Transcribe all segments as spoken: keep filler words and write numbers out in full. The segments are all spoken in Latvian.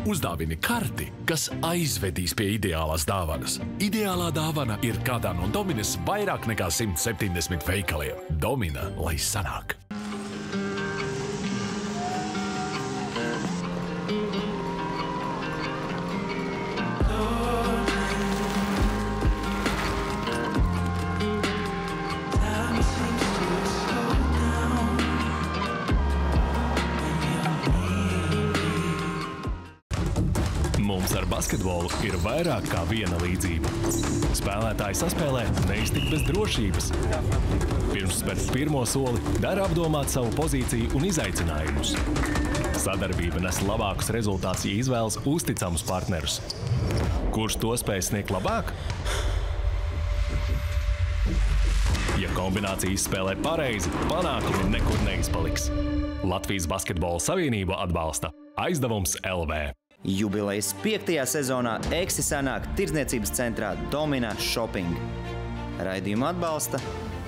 Uzdāvini karti, kas aizvedīs pie ideālās dāvanas. Ideālā dāvana ir kādā no Dominas vairāk nekā simt septiņdesmit veikaliem. Domina, lai sanāk! Mums ar basketbolu ir vairāk kā viena līdzība. Spēlētāji saspēlē neiztikt bez drošības. Pirms spērt pirmo soli, dara apdomāt savu pozīciju un izaicinājumus. Sadarbība nes labākus rezultātus, ja izvēlas uzticamus partnerus. Kurš to spēj sniegt labāk? Ja kombinācijas spēlē pareizi, panākumi nekur neizpaliks. Latvijas Basketbola Savienība atbalsta Aizdevums L V. Jubilejas piektajā sezonā Eksi sanāk tirdzniecības centrā Domina Shopping. Raidījumu atbalsta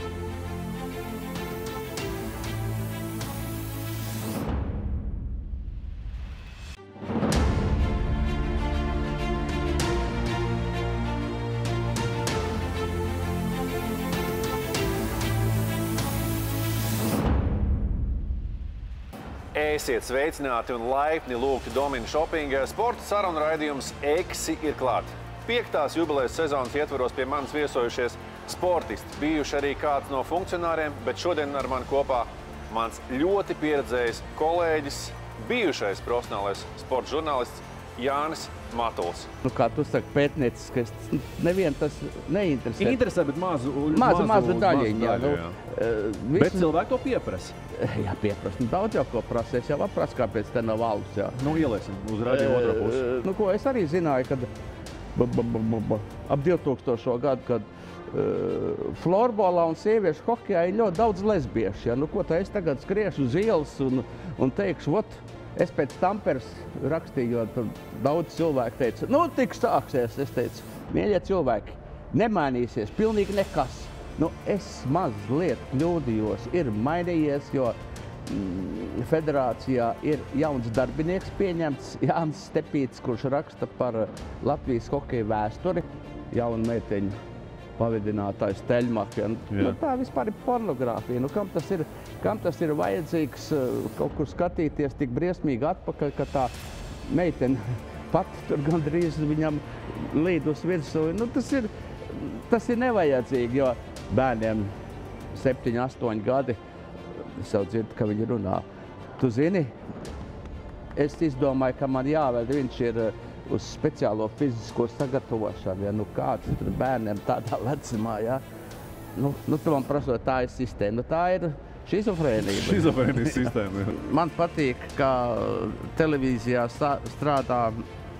Esiet sveicināti un laipni lūgti Domina Shopping. Sporta sarunu raidījums Eksi ir klāt. Piektās jubilejas sezonas ietvaros pie manis viesojušies sportisti. Bijuši arī kāds no funkcionāriem, bet šodien ar mani kopā mans ļoti pieredzējis kolēģis, bijušais profesionālais sporta žurnālists Jānis Matuls. Nu, kā tu saki, pētnieciskais, nevien tas neinteresē. Interesē, bet mazu, mazu, mazu daļiņu. Jā, nu, jā. Uh, bet cilvēki to pieprasa. Jā, pieprasa. Nu, daudz jau ko prasa. Es jau aprasu, kāpēc te nav valdes. Jā. Nu, ieliesim uz radio otro pusi. Uh, nu, ko es arī zināju, kad b -b -b -b -b ap divtūkstošo gadu, kad uh, florbolā un sieviešu hokejā ir ļoti daudz lesbiešu. Ja? Nu, ko tā es tagad skriešu uz ielas un, un teikšu, vot, es pēc Tamperes rakstīju, jo tur daudz cilvēku teica, nu, tik sāksies. Es teicu, mīļie cilvēki, nemainīsies, pilnīgi nekas. Nu, es mazliet kļūdījos, ir mainījies, jo mm, federācijā ir jauns darbinieks pieņemts, Jānis Stepīts, kurš raksta par Latvijas hokeja vēsturi, jauna meiteņa pavedinātājs Teļmaka. Nu, tā vispār ir pornogrāfija. Nu, kam tas ir, kam tas ir vajadzīgs kaut kur skatīties tik briesmīgi atpakaļ, ka tā meitene pat tur gandrīz viņam līd uz virsū. Nu, tas ir, tas ir nevajadzīgi, jo bērniem septiņi, astoņi gadi, es jau dzirdu, ka viņi runā. Tu zini, es izdomāju, ka man jāved, viņš ir uz speciālo fizisko sagatavošanu. Ja? Nu, kāds ir bērniem tādā vecumā, ja? Nu, nu, tu man prasot, tā ir sistēma. Nu, tā ir šizofrēnija. Šizofrēnijas sistēma, jā. Man patīk, ka televīzijā strādā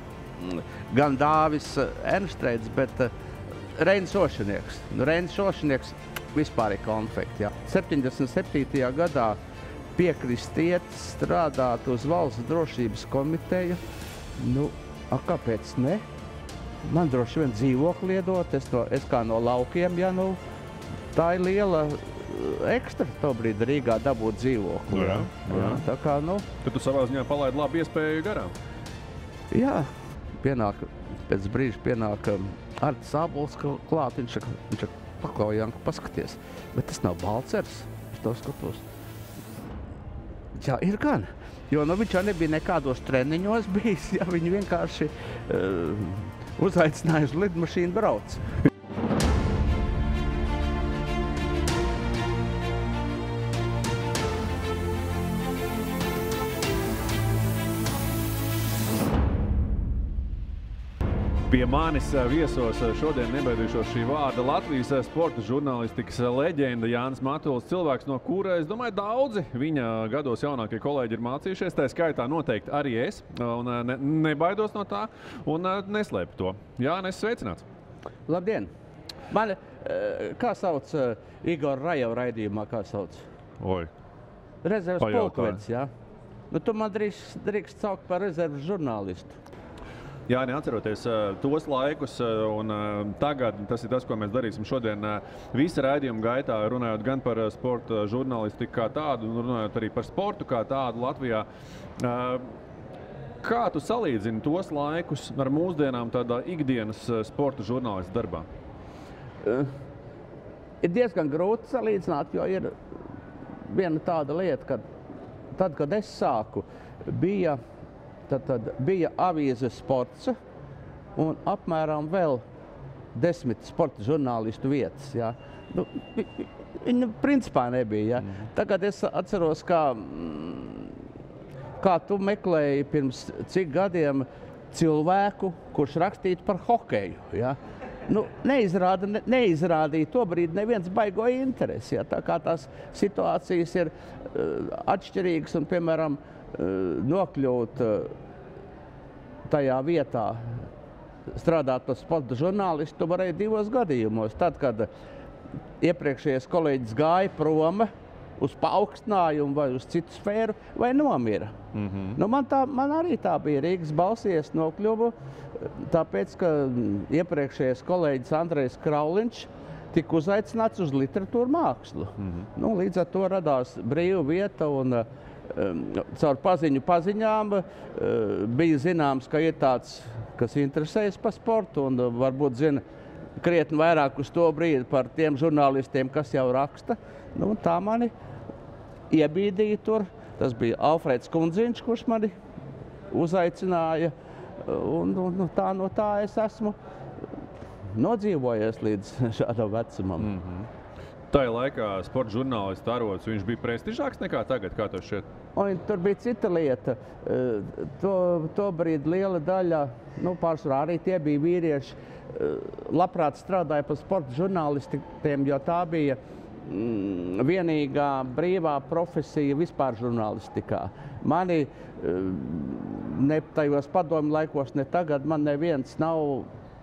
gan Dāvis Ernštreits, bet Reinis Ošanieks. Nu, Reinis Ošanieks vispār ir konfekti. Ja. septiņdesmit septītajā gadā piekrist iet strādāt uz valsts drošības komiteju. Nu, a, kāpēc ne? Man droši vien dzīvokli iedot, es, no, es kā no laukiem, ja nu, tā ir liela ekstra tobrīd Rīgā dabūt dzīvokli. Jā, jā. Jā, tā kā, nu. Tad tu savā ziņā palaidi labu iespēju garām. Jā, pienāk, pēc brīža pienāk Artis Ābols klāt, viņš saka, paklau, Janku, paskaties, bet tas nav Balcers, es to skatos. Jā, ir gan, jo nu, viņš jau nebija nekādos treniņos bijis, ja viņi vienkārši uh, uzaicināja uz lidmašīnu brauc. Pie manis viesos šodien nebaidīšos šī vārda Latvijas sporta žurnālistikas leģenda Jānis Matuls, cilvēks, no kura, es domāju, daudzi viņa gados jaunākie kolēģi ir mācījušies, tā skaitā noteikti arī es, un ne, nebaidos no tā, un neslēpu to. Jānis, sveicināts! Labdien! Mani, kā sauc Igor Rajeva raidījumā, kā sauc? Oi. Rezerves polkvedis, jā? Nu, tu man drīkst, drīkst saukt par rezerves žurnālistu. Jā, neatceroties uh, tos laikus, uh, un uh, tagad tas ir tas, ko mēs darīsim šodien uh, visa raidījuma gaitā, runājot gan par uh, sporta žurnālistiku kā tādu, un runājot arī par sportu kā tādu Latvijā. Uh, Kā tu salīdzini tos laikus ar mūsdienām tādā ikdienas sporta žurnālista darbā? Uh, ir diezgan grūti salīdzināt, jo ir viena tāda lieta, ka tad, kad es sāku, bija, tad, tad bija avīze Sports un apmēram vēl desmit sporta žurnālistu vietas. Ja. Nu, viņa principā nebija. Ja. Mm. Tagad es atceros, kā, kā tu meklēji pirms cik gadiem cilvēku, kurš rakstītu par hokeju. Ja. Nu, neizrāda, ne, neizrādīja to brīdi neviens baigo interesi. Ja. Tā kā tās situācijas ir uh, atšķirīgas un, piemēram, uh, nokļūt uh, tajā vietā, strādāt par sporta žurnālistu, tu varēja divos gadījumos. Tad, kad iepriekšējais kolēģis gāja prom uz paaugstinājumu vai uz citu sfēru, vai nomira. Mm-hmm. Nu, man, tā, man arī tā bija Rīgas balsies nokļuvu, tāpēc, ka iepriekšējais kolēģis Andrejs Krauliņš tika uzaicināts uz literatūru mākslu. Mm-hmm. Nu, līdz ar to radās brīva vieta un um, caur paziņu paziņām uh, bija zināms, ka ir tāds, kas interesējas par sportu un uh, varbūt zina krietni vairāk uz to brīdi par tiem žurnālistiem, kas jau raksta. Nu, tā mani iebīdīja tur. Tas bija Alfrēds Kundziņš, kurš mani uzaicināja. Un, un tā, no tā es esmu nodzīvojies līdz šādam vecumam. Mm-hmm. Tajā laikā sporta žurnālists arods, viņš bija prestižāks nekā tagad, kā tev šķiet? Un tur bija cita lieta. To, to brīdi liela daļa, nu, pārsvarā arī tie bija vīrieši, labprāt strādāja par sporta žurnālistiem, jo tā bija mm, vienīgā brīvā profesija vispār žurnālistikā. Mani ne tajos padomju laikos, ne tagad, man neviens nav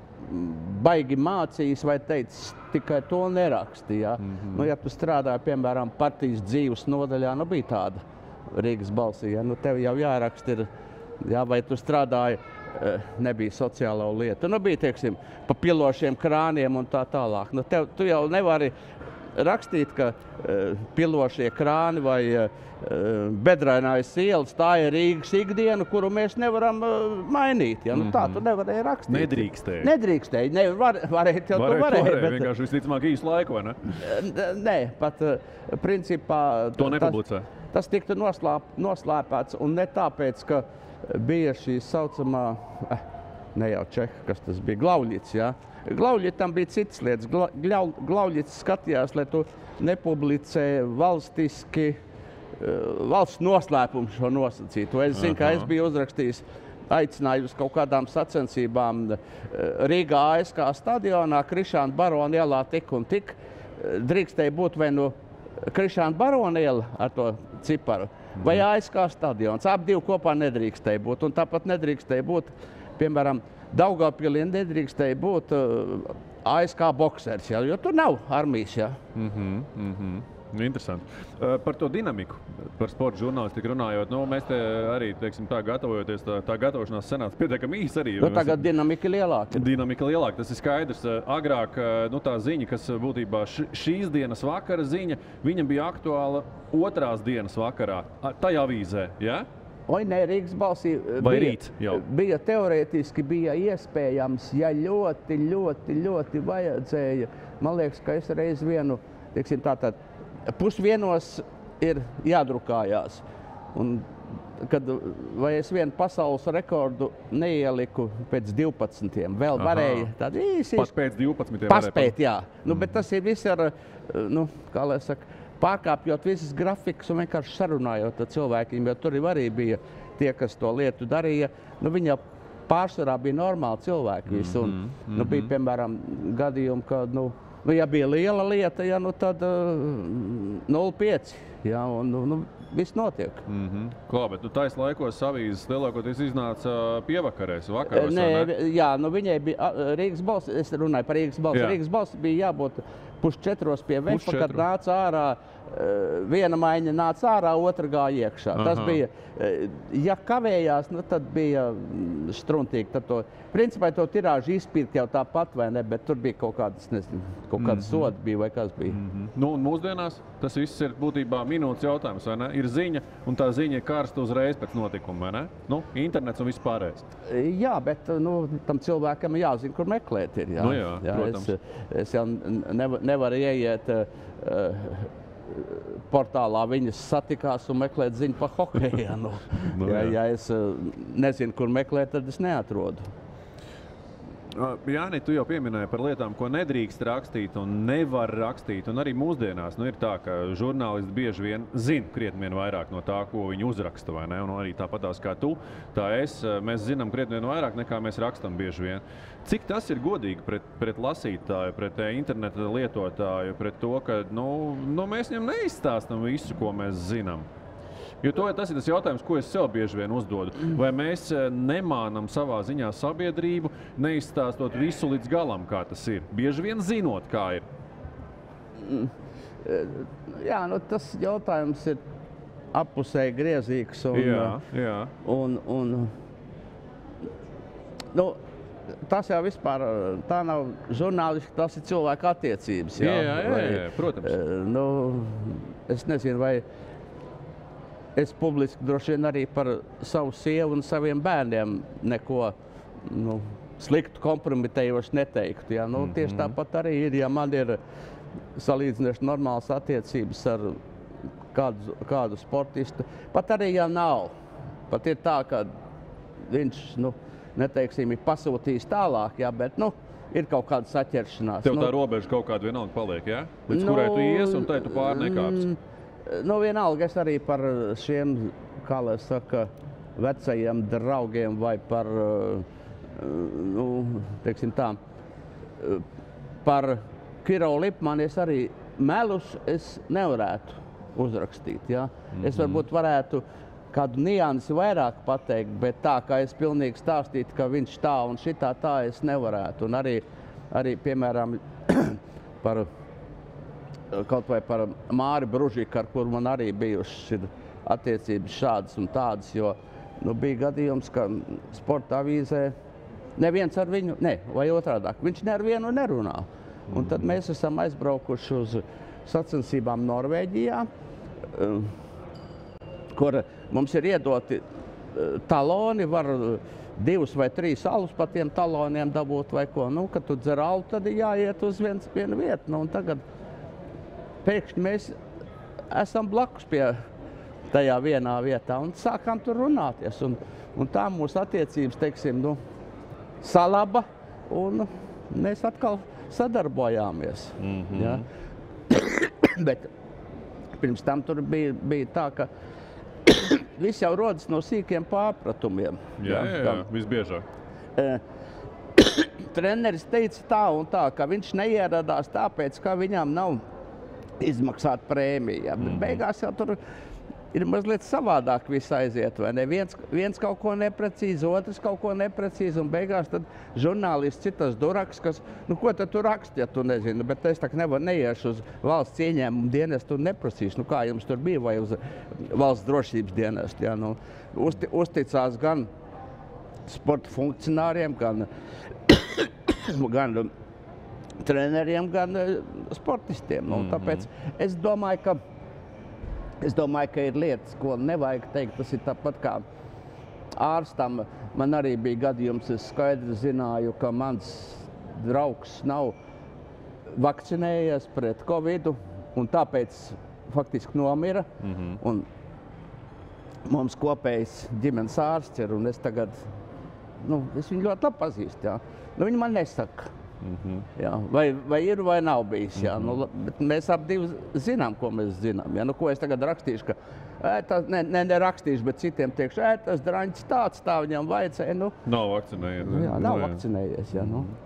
baigi mācījis vai teicis, tikai to nerakstījā. Mm-hmm. Nu, ja tu strādāji, piemēram, partijas dzīves nodaļā, nu bija tāda Rīgas balsī, ja? Nu, tev jau jāraksta ir, jā, vai tu strādāji, nebija sociālo lietu. Nu, bija, teiksim, pa pilošiem krāniem un tā tālāk. Nu, tev, tu jau nevari rakstīt, ka uh, pilošie krāni vai uh, bedrainājs ielas, tā ir Rīgas ikdiena, kuru mēs nevaram uh, mainīt. Ja? Nu, tā tu nevarēji rakstīt. Nedrīkstēji. Nedrīkstēji. Ne, var, varēt jau varēt, tu varēji. varēji bet... vienkārši visticamāk īsu laiku, vai ne? Nē, pat uh, principā... To nepublicē. Tas, tas tiktu noslēp, noslēpēts un ne tāpēc, ka bija šī saucamā, eh, ne jau Čeha, kas tas bija, Glauļits, jā. Glauļitam bija citas lietas. Gla, glau, Glauļits skatījās, lai tu nepublicē valstiski, valsts noslēpumu šo nosacītu. Es zinu, ka es biju uzrakstījis aicināju uz kaut kādām sacensībām Rīgā A S K stadionā, Krišāna Barona ielā tik un tik. Drīkstēja būt vai no Krišāna Barona iela ar to ciparu, vai A S K stadions. Ap divi kopā nedrīkstēja būt. Un tāpat nedrīkstēja būt, piemēram, Daugavpilī nedrīkstēja būt uh, A S K boksers, ja, jo tur nav armijas. Ja. Mm-hmm, mm-hmm. Interesanti. Uh, par to dinamiku, par sporta žurnālistiku runājot, nu, mēs te arī, teiksim, tā gatavojoties, tā, tā gatavošanās senāts pietiekami īsi arī. Nu, tagad mēs, dinamika lielāka. Dinamika lielāka, tas ir skaidrs. Agrāk, nu, tā ziņa, kas būtībā š, šīs dienas vakara ziņa, viņa bija aktuāla otrās dienas vakarā, tajā avīzē, ja? Oi, nē, Rīgas balsī Vai bija, rīt jau? bija teorētiski, bija iespējams, ja ļoti, ļoti, ļoti vajadzēja. Man liekas, ka es reiz vienu, teiksim, tātad, pusvienos ir jādrukājās. Un, kad, vai es vienu pasaules rekordu neieliku pēc divpadsmitiem, vēl Aha. varēja tādu īsi... Pat pēc divpadsmitiem paspēt, jā. Nu, mm. Bet tas ir viss ar, nu, kā lai saka, pārkāpjot visas grafikas un vienkārši sarunājot ar cilvēkiem, jo tur arī bija tie, kas to lietu darīja. Nu, viņa pārsvarā bija normāli cilvēki visi. Un, mm-hmm. nu, bija, piemēram, gadījumi, ka, nu, nu, ja bija liela lieta, ja, nu, tad uh, nulle pieci. Ja, un, nu, nu, viss notiek. Mm-hmm. Klā, bet nu, tais laikos avīzes lielākoties iznāca pievakarēs, vakaros, Nē, ne? Jā, nu viņai bija Rīgas balss, es runāju par Rīgas balss. Rīgas balss bija jābūt puš četros pie veņpa, kad nāca ārā viena maiņa nāca ārā, otra gāja iekšā. Aha. Tas bija, ja kavējās, nu, tad bija struntīgi. Tad to, principā to tirāžu izpirkt jau tāpat, vai ne, bet tur bija kaut kādas, nezinu, kaut kādas mm -hmm. sodi bija vai kas bija. Mm -hmm. Nu, un mūsdienās tas viss ir būtībā minūtes jautājums, vai ne? Ir ziņa, un tā ziņa ir karsta uzreiz pēc notikuma, vai ne? Nu, internets un viss pārējais. Jā, bet nu, tam cilvēkam jāzina, kur meklēt ir. Jā, nu jā, jā protams. Es, es jau nevar, nevaru ieiet uh, portālā viņas satikās un meklēt ziņu par hokeju. Nu, nu, ja, ja es uh, nezinu, kur meklēt, tad es neatrodu. Jāni, tu jau pieminēji par lietām, ko nedrīkst rakstīt un nevar rakstīt. Un arī mūsdienās nu, ir tā, ka žurnālisti bieži vien zina krietni vien vairāk no tā, ko viņi uzraksta, vai ne? Un arī tāpatās kā tu, tā es, mēs zinām krietni vien vairāk nekā mēs rakstam bieži vien. Cik tas ir godīgi pret, pret lasītāju, pret interneta lietotāju, pret to, ka nu, nu, mēs viņam neizstāstam visu, ko mēs zinām? Jo to, tas ir tas jautājums, ko es sev bieži vien uzdodu. Vai mēs nemānam savā ziņā sabiedrību, neizstāstot visu līdz galam, kā tas ir? Bieži vien zinot, kā ir. Jā, nu, tas jautājums ir appusēji griezīgs. Un, jā, jā. Un, un, nu, tas jau vispār, tā nav žurnālisti, tas ir cilvēku attiecības. Jā, jā, jā, jā, jā protams. Nu, es nezinu, vai es publiski droši vien arī par savu sievu un saviem bērniem neko nu, sliktu kompromitējoši neteiktu. Ja? Nu, mm -hmm. Tieši tāpat arī ir, ja man ir salīdzinoši normālas attiecības ar kādu, kādu sportistu. Pat arī, ja nav. Pat ir tā, ka viņš, nu, neteiksim, ir pasūtījis tālāk, ja? Bet, nu, ir kaut kāda saķeršanās. Tev tā nu, robeža kaut kāda vienalga paliek, ja? Līdz nu, kurai tu ies un tai tu pār nekāpsi. Nu, vienalga, es arī par šiem, kā lai saka, vecajiem draugiem vai par, nu, teiksim tā, par Kirovu Lipmanu es arī melus es nevarētu uzrakstīt, ja? Mm-hmm. Es varbūt varētu kādu niansi vairāk pateikt, bet tā, kā es pilnīgi stāstītu, ka viņš tā un šitā tā, es nevarētu. Un arī, arī piemēram, par kaut vai par Māri Bružiku, ar kur man arī bijušas attiecības šādas un tādas, jo nu, bija gadījums, ka sporta avīzē neviens ar viņu, ne, vai otrādāk, viņš ne ar vienu nerunā. Un tad mēs esam aizbraukuši uz sacensībām Norvēģijā, kur mums ir iedoti taloni, var divus vai trīs alus pa tiem taloniem dabūt vai ko. Nu, kad tu dzer alu, tad ir jāiet uz viens, vienu vietu. Nu, un tagad pēkšņi mēs esam blakus pie tajā vienā vietā un sākām tur runāties. Un, un tā mūsu attiecības, teiksim, nu, salaba un mēs atkal sadarbojāmies. Mm-hmm. Ja? Bet pirms tam tur bija, bija tā, ka viss jau rodas no sīkiem pārpratumiem. Jā, jā, jā, visbiežāk. Treneris teica tā un tā, ka viņš neieradās tāpēc, ka viņam nav izmaksāt prēmiju. Ja? Bet mm-hmm. beigās jau tur ir mazliet savādāk viss aiziet, vai ne? Viens, viens kaut ko neprecīzi, otrs kaut ko neprecīzi, un beigās tad žurnālists citas duraks, kas, nu ko tad tu raksti, ja tu nezini, bet es tā nevaru neiešu uz valsts ieņēmumu dienestu un neprasīšu, nu kā jums tur bija, vai uz valsts drošības dienestu, ja? Nu, uzti, uzticās gan sporta funkcionāriem, gan, gan treneriem, gan sportistiem. Nu, tāpēc es domāju, ka Es domāju, ka ir lietas, ko nevajag teikt. Tas ir tāpat kā ārstam. Man arī bija gadījums, es skaidri zināju, ka mans draugs nav vakcinējies pret covidu un tāpēc faktiski nomira. Mm-hmm. Un mums kopējs ģimenes ārsts ir, un es tagad, nu, es viņu ļoti labi pazīstu, jā. Nu, viņi man nesaka. Mm-hmm. Jā, vai, vai ir, vai nav bijis. Jā. Mm-hmm. Nu, bet mēs ap divi zinām, ko mēs zinām. Jā. Nu, ko es tagad rakstīšu, ka, ē, tas, ne, ne, ne rakstīšu, bet citiem teikšu, ē, tas draņķis tāds, tā viņam vajadzēja. Nu, nav vakcinējies. Jā, nav jā. vakcinējies. Jā, nu.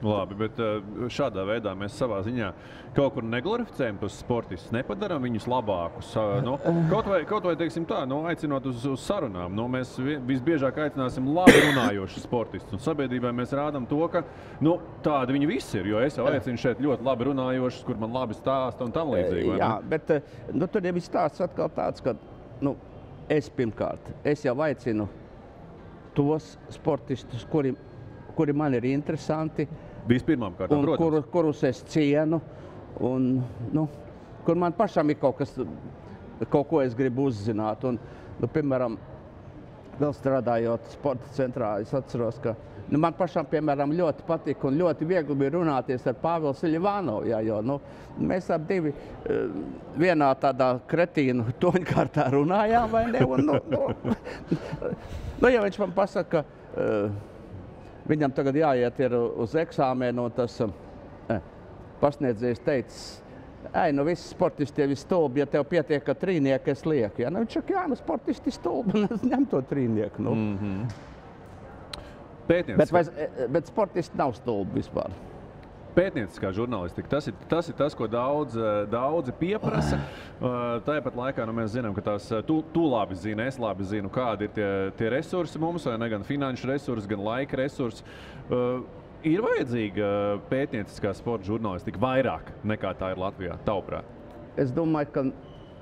Labi, bet šādā veidā mēs savā ziņā kaut kur neglorificējam tos sportistus, nepadarām viņus labākus. Nu, kaut vai, kaut vai teiksim tā, nu, aicinot uz, uz sarunām, nu, mēs visbiežāk aicināsim labi runājošus sportistus. Un sabiedrībā mēs rādām to, ka nu, tādi viņi visi ir, jo es jau aicinu šeit ļoti labi runājošus, kur man labi stāsta un tam līdzīgi. Jā, bet nu, tur jau ir stāsts atkal tāds, ka nu, es pirmkārt, es jau aicinu tos sportistus, kuri, kuri man ir interesanti, Vispirmām kārtām, un kur, protams. kurus es cienu, un nu, kur man pašam ir kaut kas, kaut ko es gribu uzzināt. Un, nu, piemēram, vēl strādājot sporta centrā, es atceros, ka nu, man pašam, piemēram, ļoti patika un ļoti viegli bija runāties ar Pāvilu Siļvānovu, jā, jo nu, mēs ap divi vienā tādā kretīnu toņkārtā runājām, vai ne? Un, nu, nu, nu, ja viņš man pasaka, ka uh, viņam tagad jāiet ir uz eksāmenu, un tas eh, pasniedzējs teica, ej, nu visi sportisti jau ir stulbi, ja tev pietiek, ka trīnieku es lieku. Ja? Nu, viņš saka, jā, nu sportisti stulbi, un es ņem to trīnieku. Nu. Mm-hmm. Pētnieciskā... bet, vai, bet sportisti nav stulbi vispār. Pētnieciskā žurnālistika, tas ir tas, ir tas ko daudz, daudzi pieprasa. Tāpat laikā nu, mēs zinām, ka tās tu, tu labi zini, es labi zinu, kādi ir tie, tie resursi mums, vai ne, gan finanšu resursi, gan laika resursi. Uh, ir vajadzīga pētnieciskā sporta žurnālistika vairāk nekā tā ir Latvijā, tavuprāt? Es domāju, ka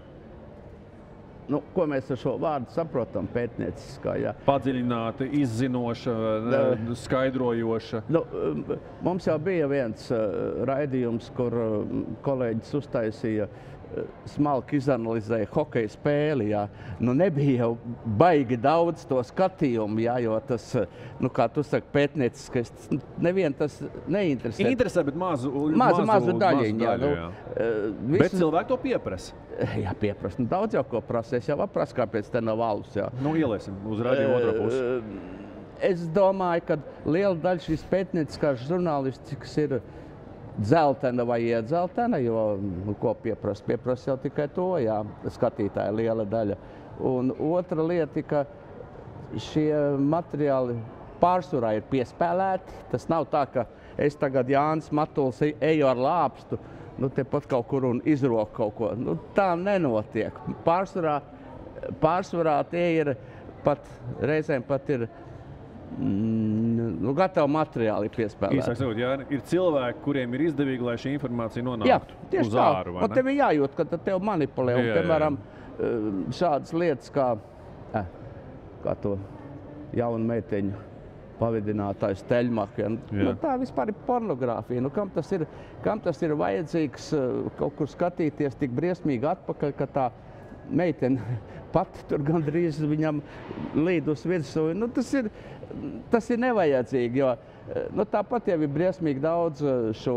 nu, ko mēs ar šo vārdu saprotam pētnieciskā, jā. Padziļināta, izzinoša, ne, skaidrojoša. Nu, mums jau bija viens uh, raidījums, kur uh, kolēģis uztaisīja uh, smalki izanalizēja hokeja spēli, jā. Nu, nebija jau baigi daudz to skatījumu, jā, jo tas, nu, kā tu saki, pētnieciskais, nevien tas neinteresē. Interesē, bet mazu, mazu, mazu, mazu daļiņu, jā. daļu, jā. jā. Uh, visu... Bet cilvēki to pieprasa. Jā, pieprasa. Nu, daudz jau ko prasa. Es jau aprasu, kāpēc te nav alus, jā. Nu, ieliesim uz radio otro pusi. Es domāju, ka liela daļa šīs pētnieciskās žurnālistikas ir dzeltena vai iedzeltena, jo, nu, ko pieprasa? Pieprasa jau tikai to, jā, skatītāja liela daļa. Un otra lieta, ka šie materiāli pārsvarā ir piespēlēti. Tas nav tā, ka es tagad Jānis Matuls eju ar lāpstu, nu, tepat kaut kur un izroku kaut ko. Nu, tā nenotiek. Pārsvarā, pārsvarā tie ir pat, reizēm pat ir mm, nu, gatavi materiāli piespēlēti. Īsāk sakot, jā, ir cilvēki, kuriem ir izdevīgi, lai šī informācija nonāktu jā, tieši uz tā. āru, vai ne? Un tev ir jājūt, ka tev manipulē. Un, jā, jā. piemēram, šādas lietas kā, eh, kā to jaunu meiteņu pavidinātājs Teļmaka. Ja? Nu, tā vispār ir pornogrāfija. Nu, kam, tas ir, kam tas ir vajadzīgs kaut kur skatīties tik briesmīgi atpakaļ, ka tā meitene pati tur gandrīz viņam līd uz virsū. Nu, tas, ir, tas ir nevajadzīgi, jo nu, tāpat jau ir briesmīgi daudz šo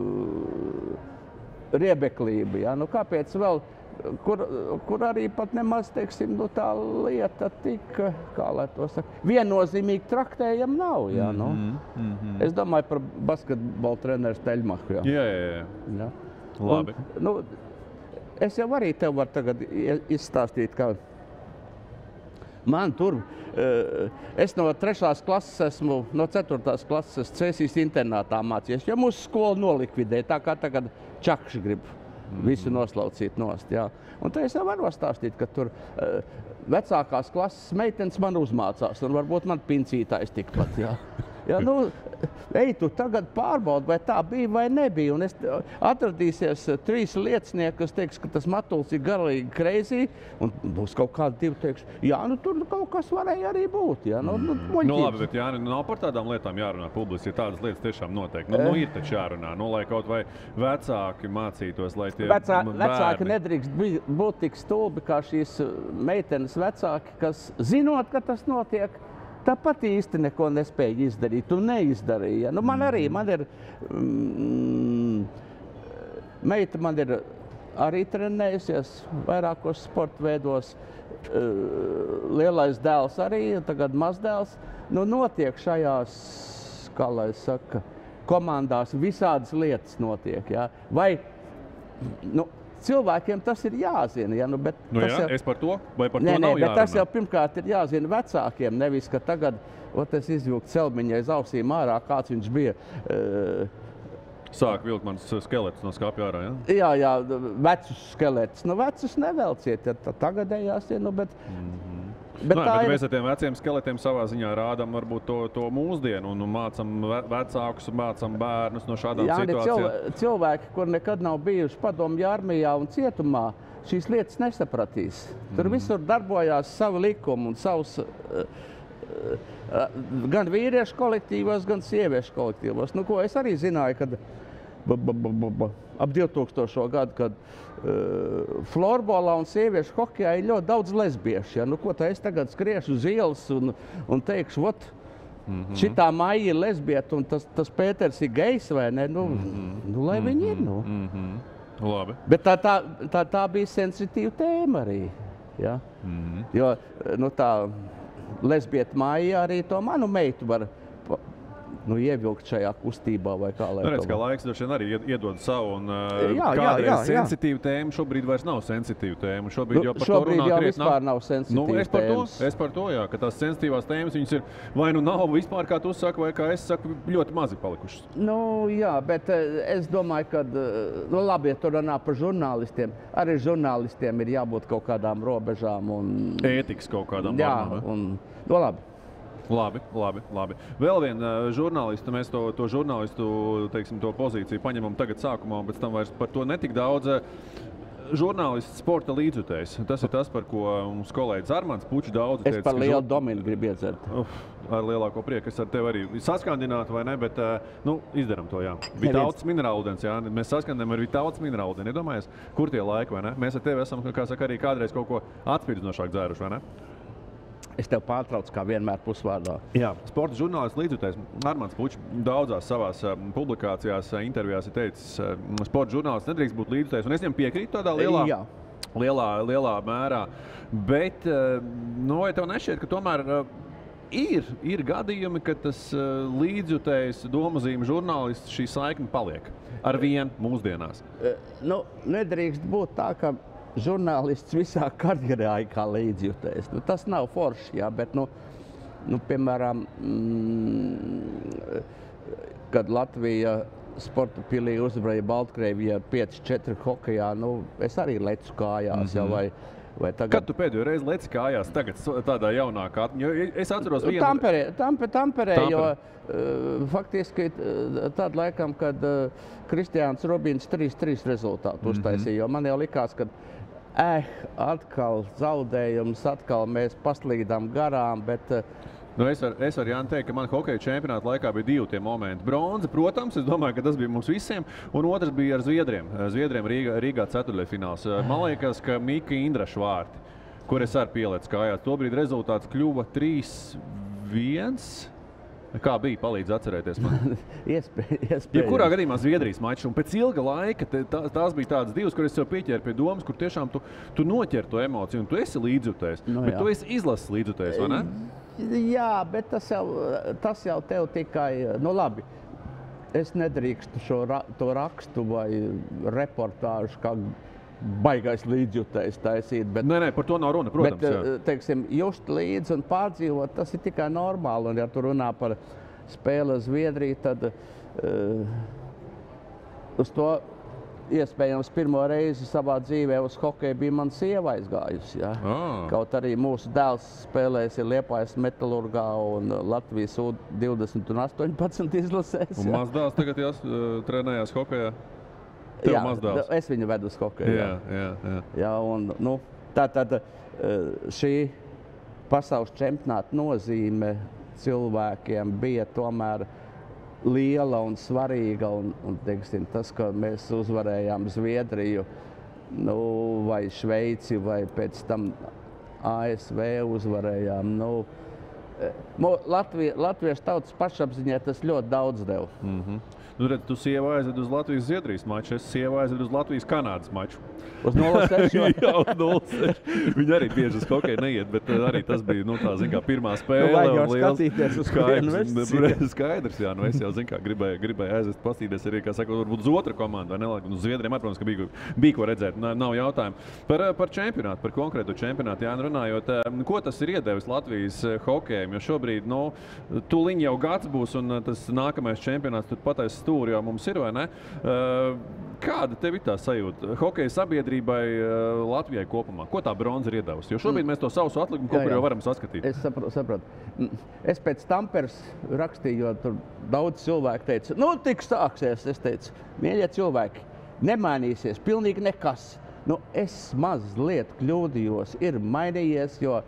riebeklību. Ja? Nu, kāpēc vēl? Kur, kur arī pat nemaz, teiksim, nu, tā lieta tik, kā lai to saka, viennozīmīgi traktējama nav, jā, nu. Mm-hmm, mm-hmm. Es domāju par basketbola treneru Teļmaku, jā. Jā, jā, jā. jā. Labi. Un, nu, es jau arī tev varu tagad izstāstīt, ka man tur, es no trešās klases esmu, no ceturtās klases Cēsīs internātā mācījies, jo mūsu skolu nolikvidēja, tā kā tagad Čakši grib. Visu noslaucīt nost, jā. Un te es jau varu stāstīt, ka tur uh, vecākās klases meitenes man uzmācās, un varbūt man pincītājs tikpat, jā. Jā, nu, ej, tu tagad pārbaudi, vai tā bija vai nebija. Un es atradīsies trīs liecinieki, kas teiks, ka tas Matuls ir garīgi crazy, un būs kaut kādi divi teiks, jā, nu tur kaut kas varēja arī būt, jā. Nu, nu, nu labi, bet Jāni, nav par tādām lietām jārunā publiski, ja tādas lietas tiešām notiek. Nu, nu ir taču jārunā, nu, lai kaut vai vecāki mācītos, lai tie Vecā, bērni... Vecāki nedrīkst būt tik stulbi, kā šīs meitenes vecāki, kas zinot, ka tas notiek, tāpat īsti neko nespēja izdarīt un neizdarīja. Nu, man arī, man ir, mm, meita man ir arī trenējusies vairākos sporta veidos, lielais dēls arī, tagad mazdēls. Nu, notiek šajās, kā lai saka, komandās visādas lietas notiek, jā. Vai, nu, cilvēkiem tas ir jāzina. Ja, nu, bet Nu, tas jā, jau, es par to, vai par nē, to nē, nav bet jārunā? tas jau pirmkārt ir jāzina vecākiem, nevis, ka tagad, ot, es izvilku celmiņai aiz ausīm ārā, kāds viņš bija. Uh, Sāk vilkt mans skelets no skapja ārā, ja? Jā, jā, vecus skeletus. Nu, vecus nevelciet, ja tā tagadējās, ja, nu, bet... Mm-hmm. Bet Nē, tā bet ir... mēs ar tiem veciem skeletiem savā ziņā rādām varbūt to, to mūsdienu un mācam ve- vecākus, mācam bērnus no šādām Jā, situācijām. cilvēki, cilvēki, kur nekad nav bijuši padomju armijā un cietumā, šīs lietas nesapratīs. Tur mm. visur darbojās savi likumi un savs, uh, uh, gan vīriešu kolektīvos, gan sieviešu kolektīvos. Nu, ko es arī zināju, kad b, b, b, b, b, ap divtūkstošo gadu, kad uh, florbolā un sieviešu hokejā ir ļoti daudz lesbiešu. Ja? Nu, ko tā es tagad skriešu uz ielas un, un teikšu, vot, mm-hmm. šitā Maija ir lesbieta un tas, tas Pēters ir gejs vai ne? Nu, mm-hmm. nu lai mm-hmm. viņi ir, nu. Mm-hmm. Labi. Bet tā, tā, tā, tā bija sensitīva tēma arī. Ja? Mm-hmm. Jo nu, tā lesbieta Maija arī to manu meitu var nu, ievilkt šajā kustībā vai kā lai Nu, redz, to ka var. laiks droši vien arī ied- iedod savu, un uh, Jā, jā, kādreiz jā, jā. sensitīva tēma šobrīd vairs nav sensitīva tēma. Šobrīd Nu, jau par šobrīd to runā jau krietni vispār nav Nu, sensitīvas es par to, tēmas. es par to, jā, ka tās sensitīvās tēmas viņas ir vai nu nav vispār, kā tu saki, vai kā es saku, ļoti mazi palikušas. Nu, jā, bet eh, es domāju, ka, eh, nu, labi, ja tu runā par žurnālistiem, arī žurnālistiem ir jābūt kaut kādām robežām un... Ētikas kaut kādām Jā, normām, ja? un, nu, labi. Labi, labi, labi. Vēl viena uh, žurnālista, mēs to, to žurnālistu, teiksim, to pozīciju paņemam tagad sākumā, un pēc tam vairs par to netik daudz. Žurnālists sporta līdzjutējs. Tas ir tas, par ko mums kolēģis Armands Pučs daudz Es teica. par ka lielu žur- Dominu gribu iedzert. Uf, ar lielāko prieku. Es ar tevi arī saskandinātu, vai ne, bet uh, nu, izdaram to, jā. Vitautas minerālūdens, jā. Mēs saskandinām ar Vitautas minerālūdeni. Iedomājies, kur tie laiki, vai ne? Mēs ar tevi esam, kā saka, arī kādreiz kaut ko atspirdzinošāk dzēruši, vai ne? Es tev pārtraucu, kā vienmēr pusvārdā. Jā, sporta žurnālists līdzjutējs Armands Pučs daudzās savās uh, publikācijās, uh, intervijās ir teicis, uh, sporta žurnālists nedrīkst būt līdzjutējs, un es viņam piekrītu tādā lielā, Jā. lielā, lielā mērā. Bet, uh, nu, vai tev nešķiet, ka tomēr uh, ir, ir gadījumi, ka tas uh, līdzjutējs, domazīme žurnālists, šī saikne paliek ar vienu mūsdienās? Eh, Nu, nedrīkst būt tā, ka žurnālists visā karjerā ir kā līdzjutējs. Nu, tas nav forši, jā, bet, nu, nu piemēram, mm, kad Latvija sporta pilī uzvarēja Baltkrievijā pieci četri hokejā, nu, es arī lecu kājās, mm-hmm. jā, vai, vai tagad... Kad tu pēdējo reizi leci kājās tagad so- tādā jaunākā atmiņā? Jo es atceros vienu... Tamperē, tampe, tamperē, jo Tampere. uh, faktiski uh, tad laikam, kad uh, Kristiāns Robins trīs trīs rezultātu Mhm. uztaisīja, jo man jau likās, ka eh, atkal zaudējums, atkal mēs paslīdām garām, bet uh, Nu, es varu var, Jāni, teikt, ka man hokeja čempionāta laikā bija divi tie momenti. Bronza, protams, es domāju, ka tas bija mums visiem, un otrs bija ar Zviedriem. Zviedriem Rīgā, Rīgā ceturtdaļfināls. Man liekas, ka Mika Indraša vārti, kur es arī pieliecu kājās, tobrīd rezultāts kļuva trīs viens. Kā bija, palīdz atcerēties man. iespējams. Jebkurā gadījumā Zviedrijas mačs, un pēc ilga laika te, tā, tās bija tādas divas, kur es sev pieķēru pie domas, kur tiešām tu, tu noķer to emociju, un tu esi līdzjutējs, Nu, bet jā. tu esi izlases līdzjutējs, vai ne? Jā, bet tas jau, tas jau tev tikai, nu labi, es nedrīkstu šo ra to rakstu vai reportāžu kā baigais līdzjutējs taisīt, bet, Nē, nē, par to nav runa, protams. bet jā. teiksim, just līdzi un pārdzīvot, tas ir tikai normāli, un ja tu runā par spēli ar Zviedriju, tad uh, uz to iespējams pirmo reizi savā dzīvē uz hokeju bija mana sieva aizgājusi. Ja? Ah. Kaut arī mūsu dēls spēlēs ir Liepājas Metalurgā un Latvijas U divdesmit un astoņpadsmit izlasēs. Un mazdēls tagad jās, uh, trenējās hokejā. Tev Jā, mazdēls. es viņu vedu uz hokeju. Jā, jā, jā. Jā, un, nu, tā tad šī pasaules čempionāta nozīme cilvēkiem bija tomēr liela un svarīga. Un, un, teiksim, tas, ka mēs uzvarējām Zviedriju, nu, vai Šveici, vai pēc tam A S V uzvarējām, nu, Latvija, Latviešu tautas pašapziņai tas ļoti daudz deva. Mm-hmm. Nu, redz, tu sieva aizved uz Latvijas-Zviedrijas maču, es sieva aizved uz Latvijas-Kanādas maču. Uz nulle seši? Jā, uz nulle seši. Viņi arī bieži uz hokeju neiet, bet arī tas bija, nu, tā, zin kā, pirmā spēle. Nu, vajag jau skatīties uz kurienu skaidrs, skaidrs, jā, nu, es jau, zin kā, gribēju, gribēju aizvest pastīties arī, kā saka, varbūt uz otru komandu, vai nelāk, uz Zviedriem, ar, protams, ka bija, bija ko redzēt, nav jautājumu. Par, par čempionātu, par konkrētu čempionātu, jā, runājot, ko tas ir iedevis Latvijas hokejam, jo šobrīd, nu, tūliņ jau gads būs, un tas nākamais čempionāts tur patais stūri jau mums ir, vai ne? Kāda tev ir tā sajūta hokeja sabiedrībai Latvijai kopumā? Ko tā bronza ir iedavusi? Jo šobrīd mēs to sausu atlikumu kaut kur jau varam saskatīt. Es saprotu. saprotu. Es pēc Tamperes rakstīju, jo tur daudz cilvēku teica, nu, tik sāksies. Es teicu, mīļie cilvēki, nemainīsies pilnīgi nekas. Nu, es mazliet kļūdījos, ir mainījies, jo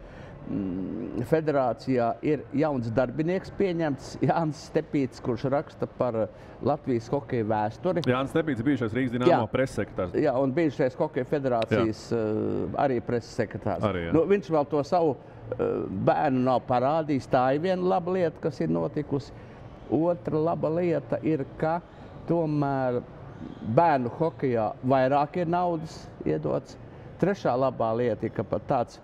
federācijā ir jauns darbinieks pieņemts, Jānis Stepīts, kurš raksta par Latvijas hokeja vēsturi. Jānis Stepīts, bijušais Rīgas Dinamo pressekretārs. Jā, un bijušais hokeja federācijas uh, arī pressekretārs. Arī, jā. Nu, viņš vēl to savu uh, bērnu nav parādījis. Tā ir viena laba lieta, kas ir notikusi. Otra laba lieta ir, ka tomēr bērnu hokejā vairāk ir naudas iedots. Trešā labā lieta ir, ka pat tāds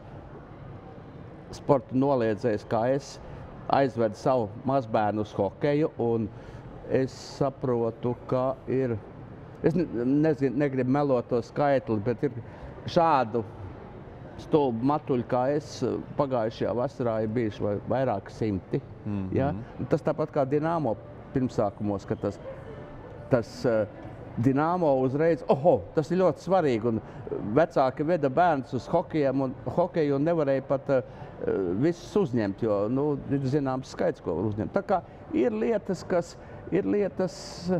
sporta noliedzējs, kā es, aizvedu savu mazbērnu uz hokeju, un es saprotu, ka ir, es nezinu, negribu melot to skaitli, bet ir šādu stulbu matuļu, kā es, pagājušajā vasarā ir bijuši vai vairāk simti. Mm-hmm. Ja? Tas tāpat kā Dinamo pirmsākumos, ka tas, tas uh, Dinamo uzreiz, oho, tas ir ļoti svarīgi, un vecāki veda bērnus uz hokejiem un hokeju un nevarēja pat uh, visus uzņemt, jo, nu, ir zināms skaits, ko var uzņemt. Tā kā ir lietas, kas, ir lietas,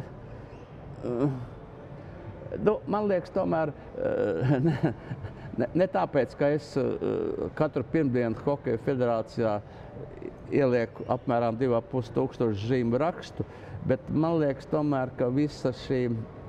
uh, nu, man liekas, tomēr, uh, ne, ne tāpēc, ka es uh, katru pirmdienu hokeja federācijā ielieku apmēram divi ap pus tūkstoši zīmu rakstu, bet man liekas tomēr, ka visa šī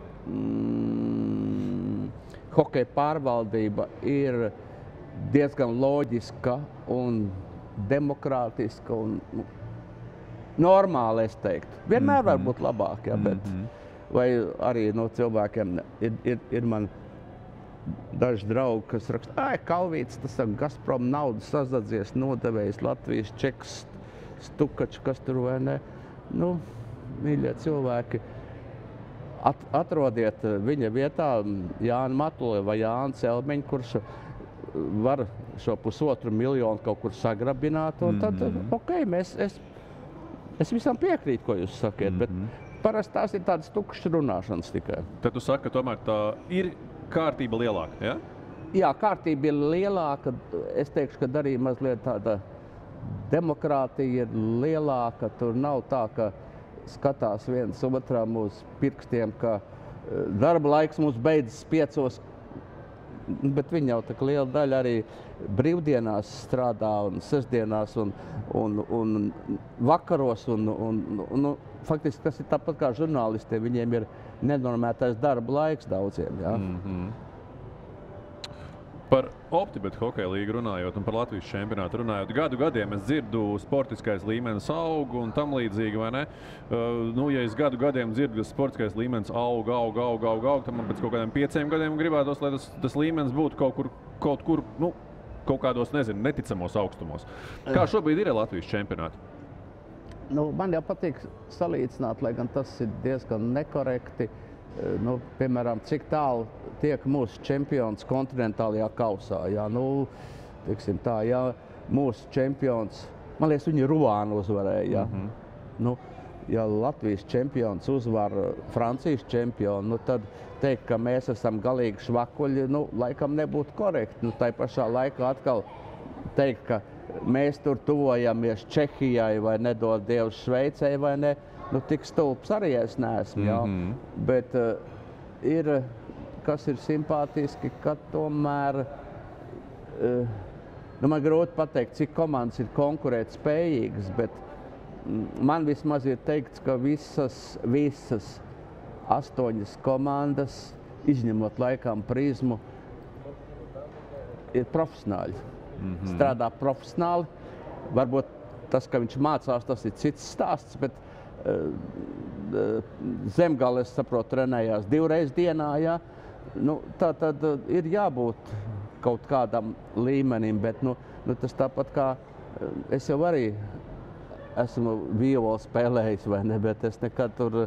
mm, hokeja pārvaldība ir diezgan loģiska un demokrātiska un nu, normāla, es teiktu. Vienmēr mm-hmm. var būt labāk, ja, bet mm-hmm. vai arī no cilvēkiem ir, ir, ir man daži draugi, kas raksta, ai, Kalvīts, tas ir Gazprom naudu sazadzies, nodevējis Latvijas čeks, Stukačs, kas tur vai ne. Nu, mīļie cilvēki, at, atrodiet viņa vietā Jāni Matuli vai Jāni Celmeņu, kurš var šo pusotru miljonu kaut kur sagrabināt, un tad, mm-hmm. ok, mēs, es, es visam piekrītu, ko jūs sakiet, mm-hmm. bet parasti tās ir tādas tukšas runāšanas tikai. Tad tu saki, ka tomēr tā ir kārtība lielāka, ja? Jā, kārtība ir lielāka, es teikšu, ka arī mazliet tāda demokrātija ir lielāka, tur nav tā, ka skatās viens otram uz pirkstiem, ka darba laiks mums beidzas piecos, bet viņi jau tā liela daļa arī brīvdienās strādā un sestdienās un, un, un vakaros. Un, un, un, faktiski tas ir tāpat kā žurnālistiem, viņiem ir nenormētais darba laiks daudziem. Ja? Mm-hmm. Par Optibet hokeja līgu runājot un par Latvijas čempionātu runājot, gadu gadiem es dzirdu sportiskais līmenis aug un tam līdzīgi, vai ne? Uh, nu, ja es gadu gadiem dzirdu, ka sportiskais līmenis aug, aug, aug, aug, aug, tad man pēc kaut kādiem pieciem gadiem gribētos, lai tas, tas līmenis būtu kaut kur, kaut kur, nu, kaut kādos, nezinu, neticamos augstumos. Kā šobrīd ir Latvijas čempionāti? Nu, man jau patīk salīdzināt, lai gan tas ir diezgan nekorekti. Nu, piemēram, cik tālu tiek mūsu čempions kontinentālajā kausā. Jā, nu, teiksim tā, jā, mūsu čempions, man liekas, viņi Ruānu uzvarēja. Jā. Mm-hmm. Nu, ja Latvijas čempions uzvar Francijas čempionu, nu, tad teikt, ka mēs esam galīgi švakuļi, nu, laikam nebūtu korekti. Nu, tai pašā laikā atkal teikt, ka mēs tur tuvojamies Čehijai vai nedod Dievs Šveicei vai ne. Nu, tik stulbs arī es neesmu, jā. Mm-hmm. Bet uh, ir, kas ir simpātiski, ka tomēr, uh, nu, man grūti pateikt, cik komandas ir konkurēt spējīgas, bet mm, man vismaz ir teikts, ka visas, visas astoņas komandas, izņemot laikam Prizmu, ir profesionāļi. Mm-hmm. Strādā profesionāli, varbūt tas, ka viņš mācās, tas ir cits stāsts, bet Zemgale, es saprotu, trenējās divreiz dienā, jā. Nu, tā tad ir jābūt kaut kādam līmenim, bet nu, nu, tas tāpat kā es jau arī esmu violi spēlējis, vai ne, bet es nekad tur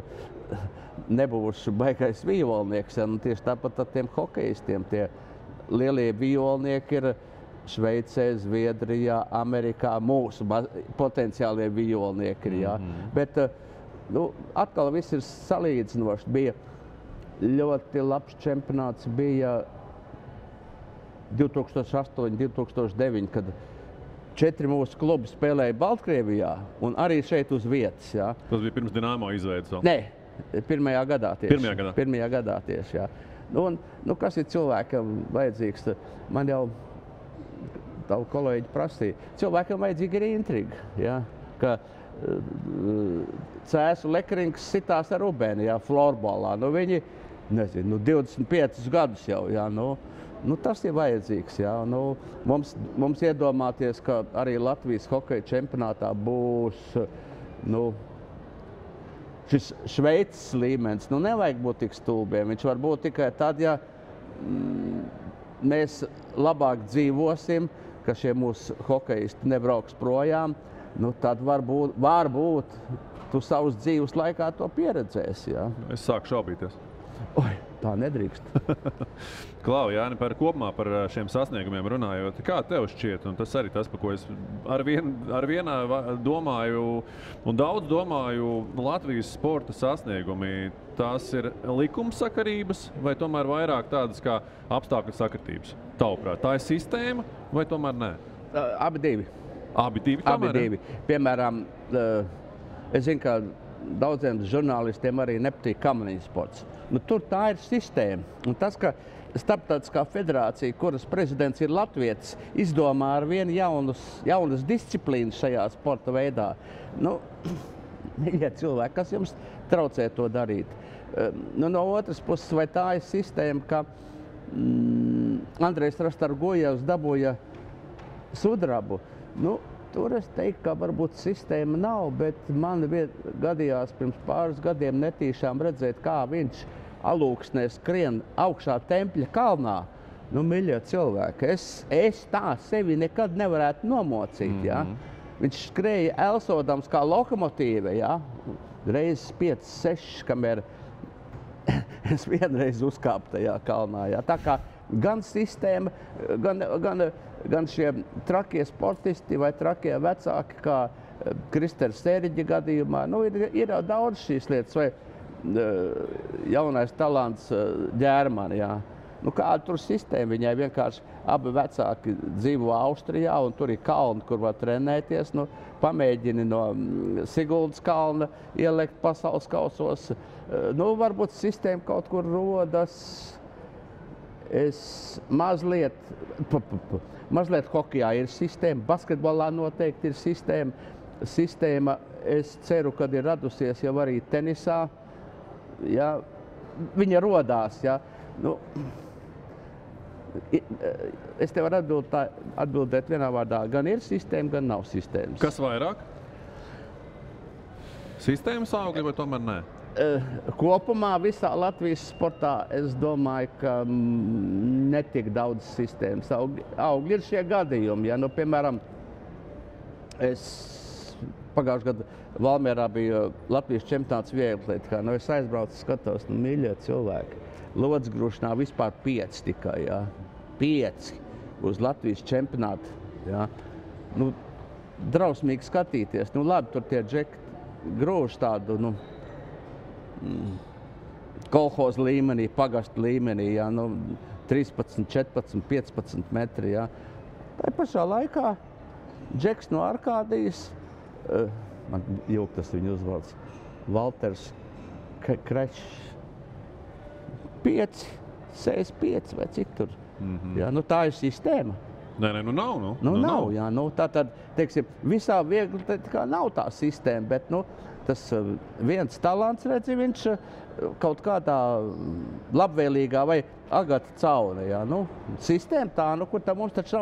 nebūšu baigais violnieks. Ja? Nu, tieši tāpat ar tiem hokejistiem. Tie lielie violnieki ir Šveicē, Zviedrijā, Amerikā, mūsu potenciālie violnieki ir, jā. Mm-hmm. Bet, nu, atkal viss ir salīdzinoši. Bija ļoti labs čempionāts, bija divi tūkstoši astoņi, divi tūkstoši deviņi, kad četri mūsu klubi spēlēja Baltkrievijā un arī šeit uz vietas, jā. Tas bija pirms Dinamo izveidas vēl? Nē, pirmajā gadā tieši. Pirmajā gadā? Pirmajā gadā tieši, jā. Nu, un, nu, kas ir cilvēkam vajadzīgs? Man jau tavu kolēģi prasīja. Cilvēkam vajadzīga ir intriga, ja? Ka uh, Cēsu Lekrings sitās ar Rubēni, ja? Florbolā. Nu, viņi, nezinu, nu, divdesmit piecus gadus jau, ja? Nu, nu, tas ir vajadzīgs, ja? Nu, mums, mums iedomāties, ka arī Latvijas hokeja čempionātā būs, nu, šis Šveices līmenis. Nu, nevajag būt tik stulbiem. Viņš var būt tikai tad, ja mm, mēs labāk dzīvosim, ka šie mūsu hokejisti nebrauks projām, nu tad varbūt, varbūt tu savus dzīves laikā to pieredzēsi, jā. Es sāku šaubīties. Oi, tā nedrīkst. Klau, Jāni, par kopumā par šiem sasniegumiem runājot, kā tev šķiet, un tas arī tas, par ko es ar, vien, ar vienā domāju, un daudz domāju, Latvijas sporta sasniegumi, tās ir likumsakarības vai tomēr vairāk tādas kā apstākļu sakritības? Tavuprāt, tā ir sistēma vai tomēr nē? Abi divi. Abi divi tomēr? Abi divi. Piemēram, es zinu, ka daudziem žurnālistiem arī nepatīk kamaniņu sports. Nu, tur tā ir sistēma. Un tas, ka Starptautiskā federācija, kuras prezidents ir latvietis, izdomā ar vienu jaunus, jaunas disciplīnas šajā sporta veidā. Nu, mīļie cilvēki, kas jums traucē to darīt? Nu, no otras puses, vai tā ir sistēma, ka mm, Andrejs Rastargojevs dabūja sudrabu? Nu, tur es teiktu, ka varbūt sistēma nav, bet man gadījās pirms pāris gadiem netīšām redzēt, kā viņš alūksnē skrien augšā Tempļa kalnā. Nu, mīļie cilvēki, es, es tā sevi nekad nevarētu nomocīt, mm-hmm. ja? Viņš skrēja elsodams kā lokomotīve, ja? Reizes pieci, seši, kamēr es vienreiz uzkāpu tajā kalnā, ja? Tā kā gan sistēma, gan, gan, gan šie trakie sportisti vai trakie vecāki, kā Kristers Sēriģa gadījumā, nu, ir, ir daudz šīs lietas, vai jaunais talants Ģērmani, jā. Nu, kāda tur sistēma? Viņai vienkārši abi vecāki dzīvo Austrijā, un tur ir kalni, kur var trenēties. Nu, pamēģini no Siguldas kalna ielikt pasaules kausos. Nu, varbūt sistēma kaut kur rodas. Es mazliet, p, p, p, mazliet hokejā ir sistēma, basketbolā noteikti ir sistēma. Sistēma, es ceru, kad ir radusies jau arī tenisā. Ja, viņa rodās, ja. Nu, es tev varu atbildēt, atbildēt vienā vārdā, gan ir sistēma, gan nav sistēmas. Kas vairāk? Sistēmas augļi vai tomēr nē? Kopumā visā Latvijas sportā es domāju, ka netik daudz sistēmas augļi. Augļi ir šie gadījumi, ja, nu, piemēram, es pagājušajā gadā Valmierā bija Latvijas čempionāts vieglatlētikā. Nu, es aizbraucu, skatos, nu, mīļie cilvēki. Lodzgrušanā vispār pieci tikai, jā. Pieci uz Latvijas čempionātu, jā. Nu, drausmīgi skatīties. Nu, labi, tur tie džeki grūž tādu, nu, kolhoz līmenī, pagastu līmenī, jā. Nu, trīspadsmit, četrpadsmit, piecpadsmit metri, jā. Tā pašā laikā džeks no Arkādijas, man jūk tas viņa uzvalds, Valters Krečs, pieci, sešdesmit pieci vai cik tur. Mm-hmm. Ja, nu, tā ir sistēma. Nē, nē, nu nav, nu. Nu, nu nav, jā, nu, tā tad, teiksim, visā viegli tā kā nav tā sistēma, bet, nu, tas viens talants, redzi, viņš kaut kādā labvēlīgā vai Agata Caune, jā, nu, sistēma tā, nu, kur tā mums taču nav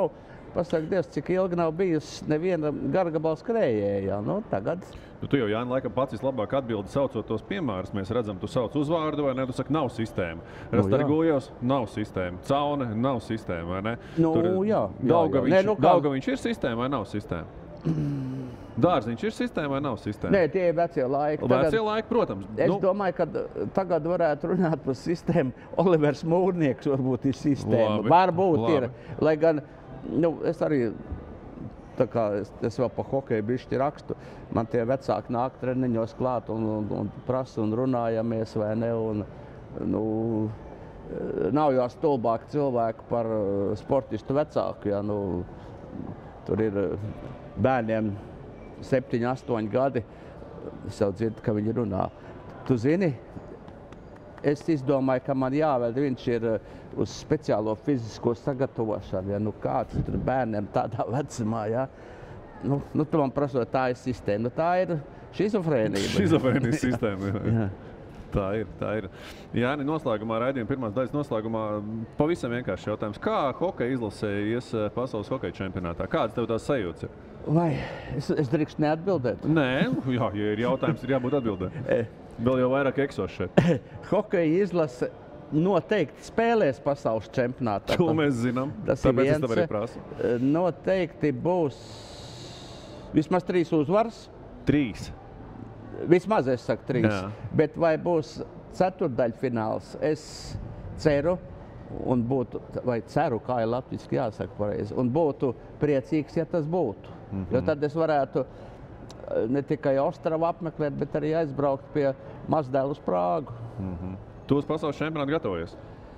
pasaka Dievs, cik ilgi nav bijusi neviena gargabala skrējēja. Nu, tagad... Nu, tu jau, Jāni, laikam pats vislabāk atbildi saucot tos piemērus. Mēs redzam, tu sauc uzvārdu, vai ne? Tu saki, nav sistēma. Rastargujos nav sistēma. Caune nav sistēma, vai ne? Nu, Tur, jā. Daugaviņš, Nē, nu, kā... Daugaviņš ir sistēma vai nav sistēma? Dārziņš ir sistēma vai nav sistēma? Nē, tie ir vecie laiki. Tagad, vecie laiki, protams. Es nu, domāju, ka tagad varētu runāt par sistēmu. Olivers Mūrnieks varbūt ir sistēma. Labi, varbūt labi. ir. Lai gan, nu, es arī, tā kā es, es vēl pa hokeju bišķi rakstu, man tie vecāki nāk treniņos klāt un, un, un prasa un runājamies, vai ne? Un, nu, nav jau stulbāk cilvēku par sportistu vecāku, ja, nu, tur ir bērniem septiņi, astoņi gadi, es jau dzirdu, ka viņi runā. Tu zini, es izdomāju, ka man jāvēl, viņš ir uz speciālo fizisko sagatavošanu, ja, nu kāds tur bērniem tādā vecumā, ja. Nu, nu tu man prasot, tā ir sistēma, nu tā ir šizofrēnija. Šizofrēnijas sistēma, jā. Jā. Tā ir, tā ir. Jāni, noslēgumā, raidījuma pirmās daļas noslēgumā, pavisam vienkārši jautājums. Kā hokeja izlasē ies pasaules hokeja čempionātā? Kādas tev tās sajūtas ir? Vai, es, es drīkst neatbildēt? Nē, jā, ja ir jautājums, ir jābūt atbildē. Vēl jau vairāk eksos šeit. Hokeja izlase noteikti spēlēs pasaules čempionātā. To mēs zinām, Tas tāpēc viens, es tev arī prasu. Noteikti būs vismaz trīs uzvaras. Trīs. Vismaz es saku trīs. Jā. Bet vai būs ceturdaļfināls, es ceru, un būtu, vai ceru, kā ir latviski jāsaka pareizi, un būtu priecīgs, ja tas būtu. Mm-hmm. Jo tad es varētu ne tikai Ostravu apmeklēt, bet arī aizbraukt pie mazdēlu uz Prāgu. Mm-hmm. Tu uz pasaules čempionātu gatavojies?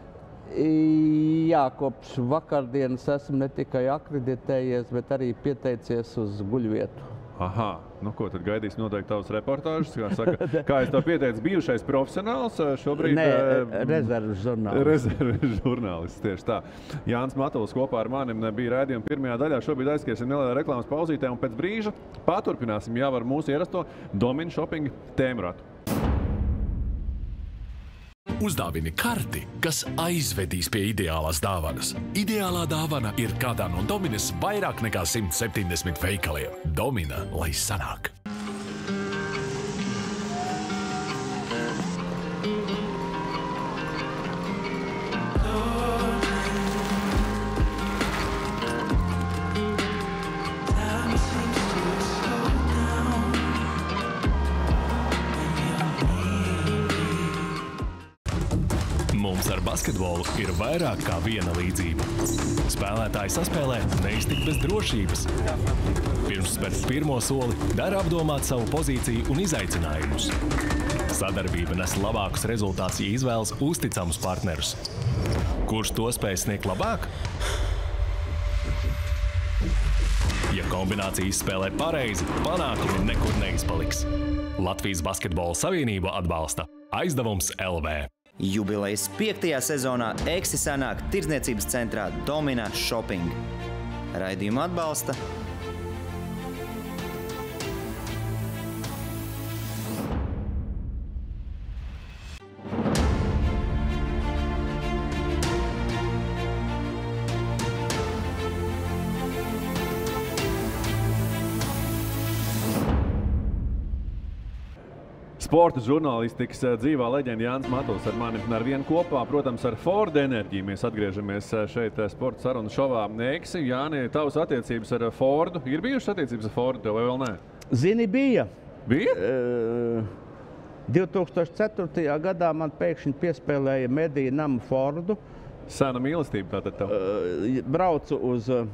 Jā, kopš vakardienas esmu ne tikai akreditējies, bet arī pieteicies uz guļvietu. Aha, nu ko, tad gaidīs noteikti tavas reportāžas. Kā, saka, kā es to pieteicu, bijušais profesionāls, šobrīd... Nē, rezerves žurnālists. Rezerves žurnālists, tieši tā. Jānis Matuls kopā ar manim bija raidījuma pirmajā daļā. Šobrīd aizskriesim nelielā reklāmas pauzītē un pēc brīža paturpināsim jau ar mūsu ierasto Domina Shopping tēmratu. Uzdāvini karti, kas aizvedīs pie ideālās dāvanas. Ideālā dāvana ir kādā no Dominas vairāk nekā simt septiņdesmit veikaliem. Domina, lai sanāk! Mums ar basketbolu ir vairāk kā viena līdzība. Spēlētāji saspēlē neiztikt bez drošības. Pirms spērt pirmo soli, dara apdomāt savu pozīciju un izaicinājumus. Sadarbība nes labākus rezultātus, ja izvēlas uzticamus partnerus. Kurš to spēj sniegt labāk? Ja kombinācija izspēlē pareizi, panākumi nekur neizpaliks. Latvijas Basketbola Savienība atbalsta Aizdevums L V. Jubilejas piektajā sezonā Eksi sanāk tirdzniecības centrā Domina Shopping. Raidījumu atbalsta Sporta žurnālistikas dzīvā leģenda Jānis Matuls ar mani ar vienu kopā, protams, ar Ford enerģiju. Mēs atgriežamies šeit sporta sarunu šovā Eksi. Jāni, tavas attiecības ar Fordu. Ir bijušas attiecības ar Fordu tev vai vēl nē? Zini, bija. Bija? Uh, divi tūkstoši ceturtajā gadā man pēkšņi piespēlēja mediju namu Fordu. Sena mīlestība tātad tev? Uh, braucu uz uh,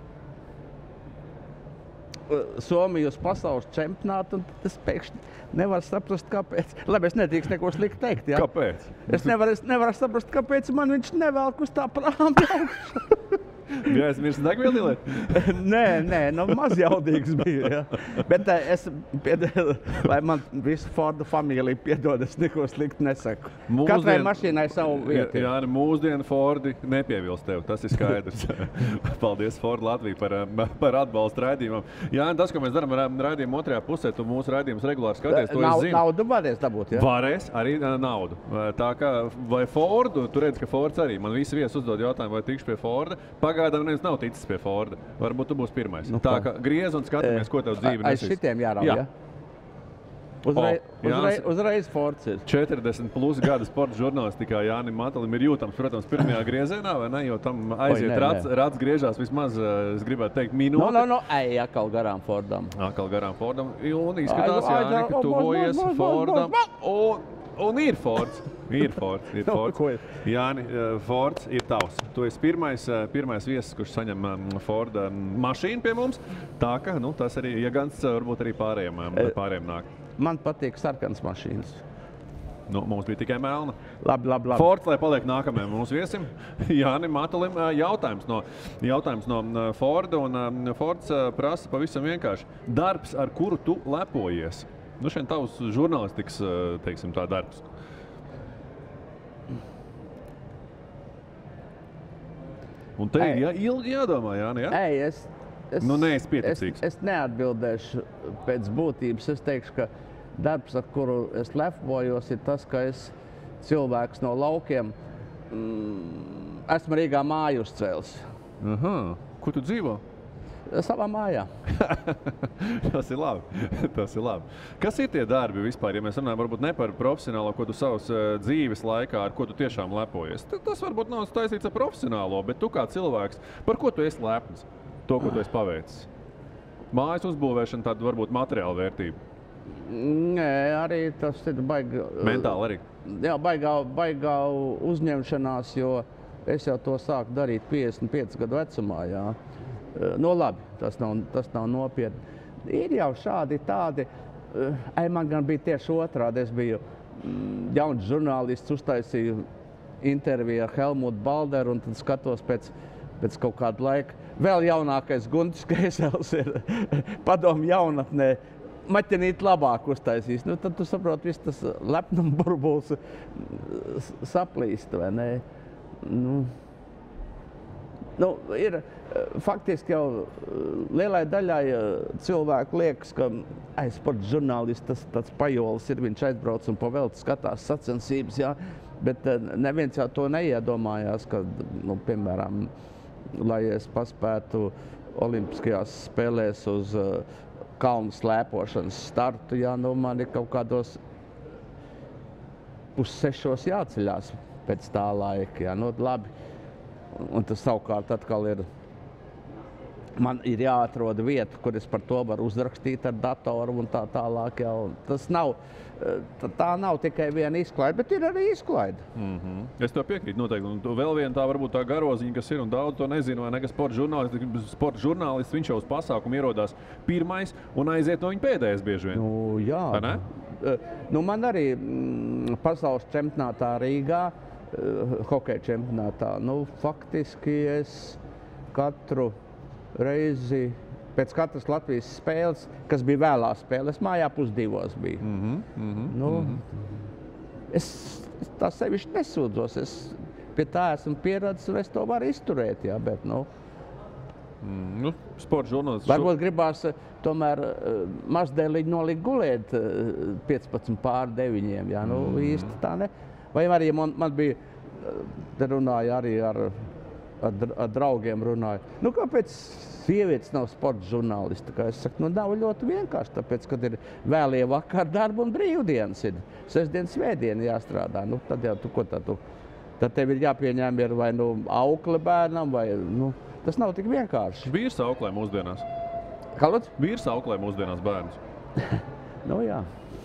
Somiju uz pasaules čempionātu, un es pēkšņi nevaru saprast, kāpēc. Labi, es nedrīkst neko slikti teikt, jā. Kāpēc? Es nevaru, es nevaru saprast, kāpēc man viņš nevelk uz tā prām augšu. Bija aizmirst degvielu ieliet? Nē, nē, nu mazjaudīgs bija, jā. Bet es, piedēļ, lai man visu Fordu familiju piedod, es neko slikti nesaku. Mūsdien, katrai mašīnai savu vietu. Jā, jā, mūsdienu Fordi nepievilst tev, tas ir skaidrs. Paldies Ford Latviju par, par atbalstu raidījumam. Jā, tas, ko mēs darām raidījumu otrajā pusē, tu mūsu raidījumus regulāri skaties, to es zinu. Naudu varēs dabūt, jā? Varēs, arī naudu. Tā kā, vai Fordu, tu redz, ka Fords arī, man visi viesi uzdod jautājumu, vai tikšu pie Forda. pagaidām neviens nav ticis pie Forda. Varbūt tu būsi pirmais. Nu, tā kā griez un skatāmies, ko tev dzīve nesīs. Aiz šitiem jārauj, ja? Uzreiz, O, uzreiz, uzreiz Fords ir. četrdesmit plus gada sporta žurnālistikā Jānim Matalim ir jūtams, protams, pirmajā griezienā, vai ne? Jo tam aiziet Oi, nē, rāds, rāds griežās vismaz, es gribētu teikt, minūti. No, no, no, ej, atkal garām Fordam. Atkal garām Fordam. Un izskatās, Ai, ai, Jāni, ka ai, tuvojies bos, bos, bos, Fordam. bos, Un, un ir Fords. Ir Fords. Ir Nu, Fords. ko ir? Jāni, Fords ir tavs. Tu esi pirmais, pirmais viesis, kurš saņem Forda mašīnu pie mums. Tā ka, nu, tas arī, ja gans, varbūt arī pārējiem, pārējiem nāk. Man patīk sarkans mašīnas. Nu, mums bija tikai melna. Labi, labi, labi. Fords, lai paliek nākamajam mūsu viesim. Jānim Matalim jautājums no, jautājums no Forda. Un Fords prasa pavisam vienkārši. Darbs, ar kuru tu lepojies? Nu, šeit tavs žurnālistikas, teiksim, tā darbs. Un te ir jā, ilgi jādomā, Jāni, jā? Ej, es, es, Nu, neesi pieticīgs. Es, es neatbildēšu pēc būtības. Es teikšu, ka darbs, ar kuru es lepojos, ir tas, ka es cilvēks no laukiem mm, esmu Rīgā māju uzcēlis. Aha. Kur tu dzīvo? Savā mājā. Tas ir labi. Tas ir labi. Kas ir tie darbi vispār, ja mēs runājam varbūt ne par profesionālo, ko tu savas uh, dzīves laikā, ar ko tu tiešām lepojies? Tas varbūt nav taisīts ar profesionālo, bet tu kā cilvēks, par ko tu esi lepns? To, ko tu esi paveicis? Mājas uzbūvēšana, tāda varbūt materiāla vērtība. Nē, arī tas ir baigi... Mentāli arī? Jā, baigā, baigā uzņemšanās, jo es jau to sāku darīt piecdesmit pieci gadu vecumā, jā. Nu, labi, tas nav, tas nav nopietni. Ir jau šādi tādi, ai, man gan bija tieši otrādi. Es biju mm, jauns žurnālists, uztaisīju interviju ar Helmutu Balderu, un tad skatos pēc, pēc kaut kāda laika. Vēl jaunākais Guntis Kreisels ir padomu jaunatnē. Maķenīt labāk uztaisīs. Nu, tad tu saproti, viss tas lepnuma burbulis saplīst, vai ne? Nu, nu, ir faktiski jau lielai daļai cilvēku liekas, ka ai, sporta žurnālists, tas tāds pajolis ir, viņš aizbrauc un pavelti skatās sacensības, jā, bet neviens jau to neiedomājās, ka, nu, piemēram, lai es paspētu olimpiskajās spēlēs uz kalnu slēpošanas startu, jā, nu, man ir kaut kādos pussešos jāceļās pēc tā laika, jā, nu, labi. Un tas savukārt atkal ir, man ir jāatrod vieta, kur es par to varu uzrakstīt ar datoru un tā tālāk, jā. Tas nav, tā nav tikai viena izklaide, bet ir arī izklaide. Mm-hmm. Es to piekrītu noteikti. Un vēl viena tā varbūt tā garoziņa, kas ir, un daudz to nezinu, vai ne, ka sporta žurnālists, sporta žurnālists, viņš jau uz pasākumu ierodās pirmais un aiziet no viņa pēdējais bieži vien. Nu, jā. Vai ne? Nu, man arī mm, pasaules čempionātā Rīgā, uh, hokeja čempionātā, nu, faktiski es katru reizi, pēc katras Latvijas spēles, kas bija vēlās spēles, mājā pusdivos bija. Mm-hmm, mm-hmm, nu, mm-hmm. Es, es tā sevišķi nesūdzos, es pie tā esmu pieredzis, un es to varu izturēt, jā, bet, nu... Mm, nu, sporta žurnālists... Varbūt gribās tomēr uh, mazdēliņi nolikt gulēt uh, piecpadsmit pār deviņiem, jā, nu, mm. īsti tā ne. Vai arī man, man bija, te runāja arī ar, ar, ar draugiem runāja, nu, kāpēc sievietes nav sporta žurnālisti? Kā es saku, nu, nav ļoti vienkārši, tāpēc, kad ir vēlie vakar darba un brīvdienas ir, sestdienas svētdiena jāstrādā, nu, tad jau tu, ko tad tu, tad tev ir jāpieņem ir vai, nu, aukle bērnam, vai, nu, tas nav tik vienkārši. Vīrs auklē mūsdienās. Kā lūdzu? Vīrs auklē mūsdienās bērnus. Nu, jā.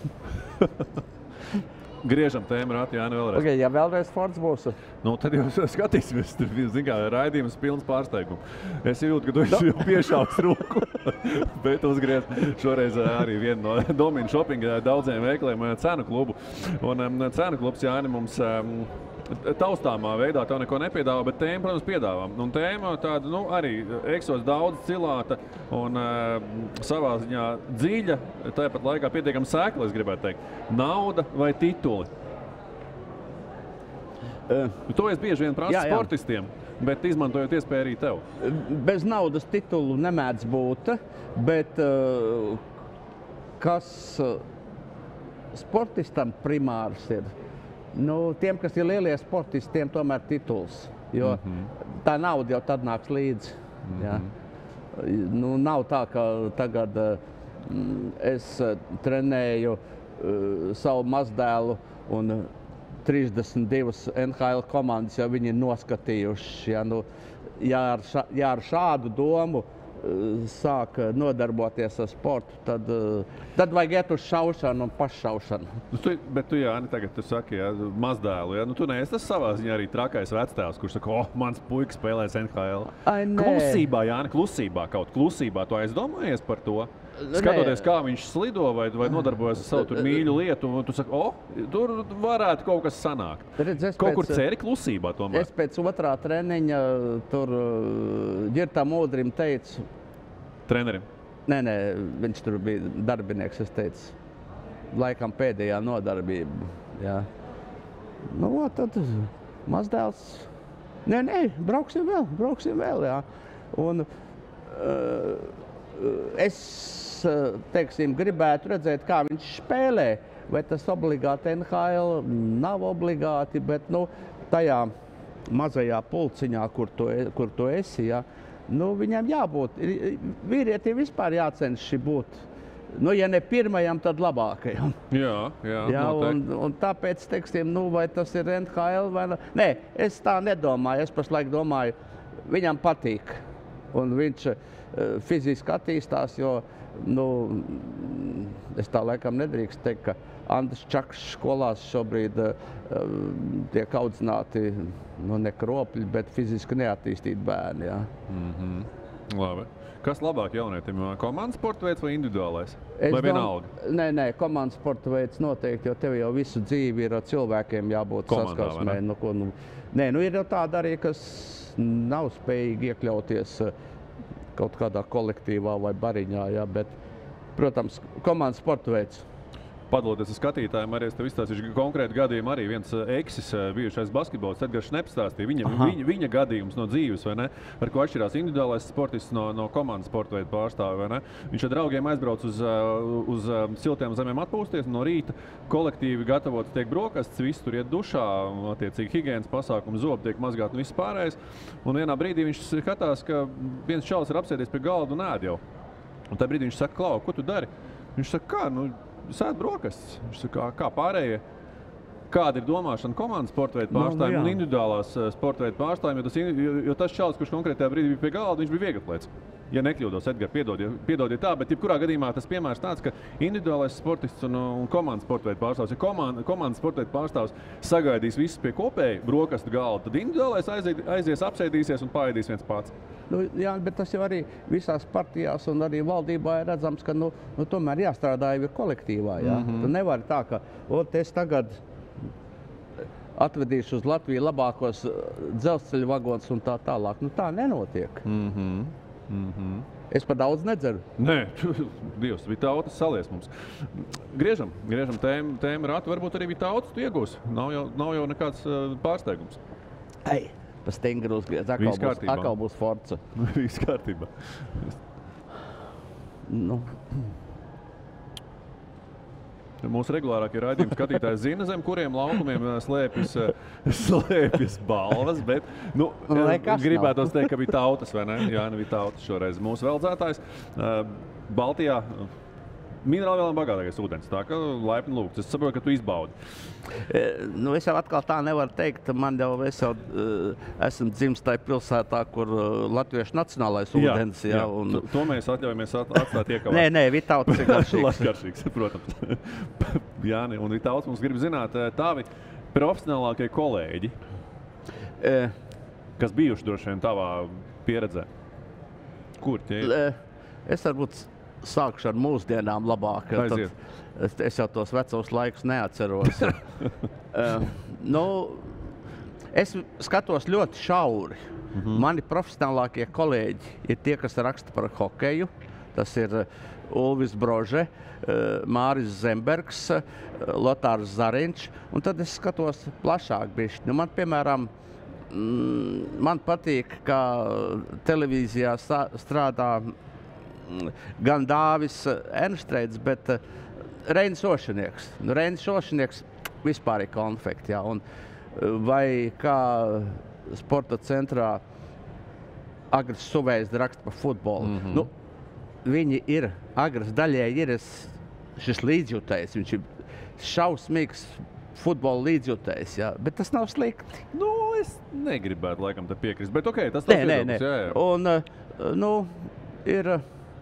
Griežam tēmu rati, Jāni, vēlreiz. Okay, ja vēlreiz Fords būs. Nu, tad jau skatīsimies. Tur bija, zin kā, raidījums pilns pārsteigumu. Es jūtu, ka tu esi jau piešauts roku, bet uzgriez šoreiz arī vienu no Domina Shoppinga daudziem veikaliem cenu klubu. Un um, cenu klubs, Jāni, mums... Um, taustāmā veidā tev neko nepiedāvā, bet tēma, protams, piedāvā. Un tēma tāda, nu, arī eksos daudz cilāta un uh, savā ziņā dziļa, tāpat laikā pietiekami sēkla, es gribētu teikt. Nauda vai tituli? Uh, to es bieži vien prasu jā, jā. sportistiem, bet izmantojot iespēju arī tev. Bez naudas titulu nemēdz būt, bet uh, kas uh, sportistam primārs ir? Nu, tiem, kas ir lielie sportisti, tiem tomēr tituls. jo Mm-hmm. tā nauda jau tad nāks līdzi. Mm-hmm. Jā. Nu, nav tā, ka tagad mm, es trenēju uh, savu mazdēlu un trīsdesmit divas N H L komandas jau viņi ir noskatījuši. Ja, nu, ja, ar ša, ja ar šādu domu uh, sāk nodarboties ar sportu, tad, uh, tad vajag iet uz šaušanu un paššaušanu. Nu, tu, bet tu, Jāni, tagad tu saki, ja, mazdēlu, ja? Nu, tu neesi tas savā ziņā arī trakais vectēvs, kurš saka, oh, mans puika spēlēs N H L. Ai, nē. Klusībā, Jāni, klusībā, kaut klusībā, tu aizdomājies par to? Skatoties, kā viņš slido vai, vai nodarbojas ar savu tur mīļu lietu, un tu saki, o, tur varētu kaut kas sanākt. Redz, kaut pēc, kur ceri klusībā tomēr. Es pēc otrā treniņa tur Ģirtam Udrim teicu. Trenerim? Nē, nē, viņš tur bija darbinieks, es teicu. Laikam pēdējā nodarbība. Jā. Nu, tad mazdēls. Nē, nē, brauksim vēl, brauksim vēl, jā. Un uh, es, teiksim, gribētu redzēt, kā viņš spēlē. Vai tas obligāti N H L nav obligāti, bet nu, tajā mazajā pulciņā, kur tu, kur tu esi, ja, nu, viņam jābūt. Vīrietim vispār jācenšas būt. Nu, ja ne pirmajam, tad labākajam. Jā, jā, jā un, un tāpēc, teiksim, nu, vai tas ir N H L vai ne? Nē, es tā nedomāju. Es pašlaik domāju, viņam patīk. Un viņš uh, fiziski attīstās, jo, nu, es tā laikam nedrīkst teikt, ka Andris Čakšs skolās šobrīd uh, tiek audzināti, nu, ne kropļi, bet fiziski neattīstīti bērni, jā. Mm-hmm. Labi. Kas labāk jaunietim? Komandas sporta veids vai individuālais? Es vai vienalga? Dom... Nē, nē, komandas sporta veids noteikti, jo tev jau visu dzīvi ir cilvēkiem jābūt komandā, saskarsmē. Nu, ko, nu, nē, nu ir jau tāda arī, kas nav spējīgi iekļauties kaut kādā kolektīvā vai bariņā, jā, bet, protams, komandas sporta veids. Padaloties ar skatītājiem, arī es tev izstāstīšu konkrētu gadījumu. Arī viens eksis, bijušais basketbolists, Edgars Šneps stāstīja viņa, viņa, viņa gadījums no dzīves, vai ne? Ar ko atšķirās individuālais sportists no, no komandas sporta veidu pārstāvi, vai ne? Viņš ar draugiem aizbrauc uz, uz siltiem zemēm atpūsties, no rīta kolektīvi gatavots tiek brokastis, visi tur iet dušā, attiecīgi higienas pasākumi, zobi tiek mazgāti un viss pārējais. Un vienā brīdī viņš skatās, ka viens čalis ir apsēdies pie galda un ēd jau. Un tajā brīdī viņš saka, Klau, ko tu dari? Viņš saka, kā, nu, sēd brokastis. Viņš saka, kā pārējie, kāda ir domāšana komandas sporta veidu pārstāvjiem un individuālās sporta veidu pārstāvjiem, jo tas, jo, jo tas čalis, kurš konkrētajā brīdī bija pie galda, viņš bija vieglaplēts. Ja nekļūdos, Edgar, piedodiet, piedodiet tā, bet jebkurā gadījumā tas piemērs tāds, ka individuālais sportists un, un komandas sporta veidu pārstāvs, ja komanda, komandas sporta veidu pārstāvs sagaidīs visus pie kopēja brokastu galda, tad individuālais aizies, aizies apsēdīsies un paēdīs viens pats. Nu, jā, bet tas jau arī visās partijās un arī valdībā ir redzams, ka nu, nu, tomēr jāstrādā jau ir kolektīvā. Jā. Mm-hmm. Tu nevari tā, ka ot, es tagad atvedīšu uz Latviju labākos dzelzceļa vagonus un tā tālāk. Nu, tā nenotiek. Mm-hmm. Mm-hmm. Es pa daudz nedzeru. Nē, Dievs, Vitautas salies mums. Griežam, griežam tēmu, tēmu ratu. Varbūt arī Vitautas tu iegūsi. Nav jau, nav jau nekāds uh, pārsteigums. Ei, pa stingru uzgriez. Akal būs, akal būs Forza. Viss kārtībā. Nu. Mūsu regulārākie raidījumi skatītāji zina, zem kuriem laukumiem slēpjas, slēpjas balvas, bet nu, gribētos teikt, ka bija tautas, vai ne? Jā, ne bija tautas šoreiz. Mūsu veldzētājs Baltijā minerāli vēl bagātākais ūdens, tā ka laipni lūgts. Es saprotu, ka tu izbaudi. E, nu, es jau atkal tā nevaru teikt. Man jau, es jau uh, esmu dzimis tajā pilsētā, kur uh, latviešu nacionālais ūdens. Jā, jā, un... to, to mēs atļaujamies atstāt iekavāt. Nē, nē, Vitautas ir garšīgs. garšīgs, protams. Jāni, un Vitautas mums grib zināt, tavi profesionālākie kolēģi, e... kas bijuši droši vien tavā pieredzē. Kur tie ir? E, es varbūt sākšu ar mūsdienām labāk. Tad es, es jau tos vecos laikus neatceros. uh, nu, es skatos ļoti šauri. Mm-hmm. Mani profesionālākie kolēģi ir tie, kas raksta par hokeju. Tas ir Ulvis Brože, uh, Māris Zembergs, uh, Lotārs Zariņš. Un tad es skatos plašāk bišķi. Nu, man, piemēram, mm, man patīk, kā televīzijā strādā gan Dāvis Ernstreits, bet uh, Reinis Ošinieks. Nu, Reinis Ošinieks vispār ir konfekti, jā. Un, uh, vai kā sporta centrā Agras Suvējs raksta par futbolu. Mm -hmm. Nu, viņi ir, Agras daļēji ir šis līdzjutējs, viņš ir šausmīgs futbola līdzjutējs, jā, bet tas nav slikti. Nu, es negribētu laikam te piekrist, bet ok, tas nē, tas nē, viedoklis, nē. jā, jā. Un, nu, ir,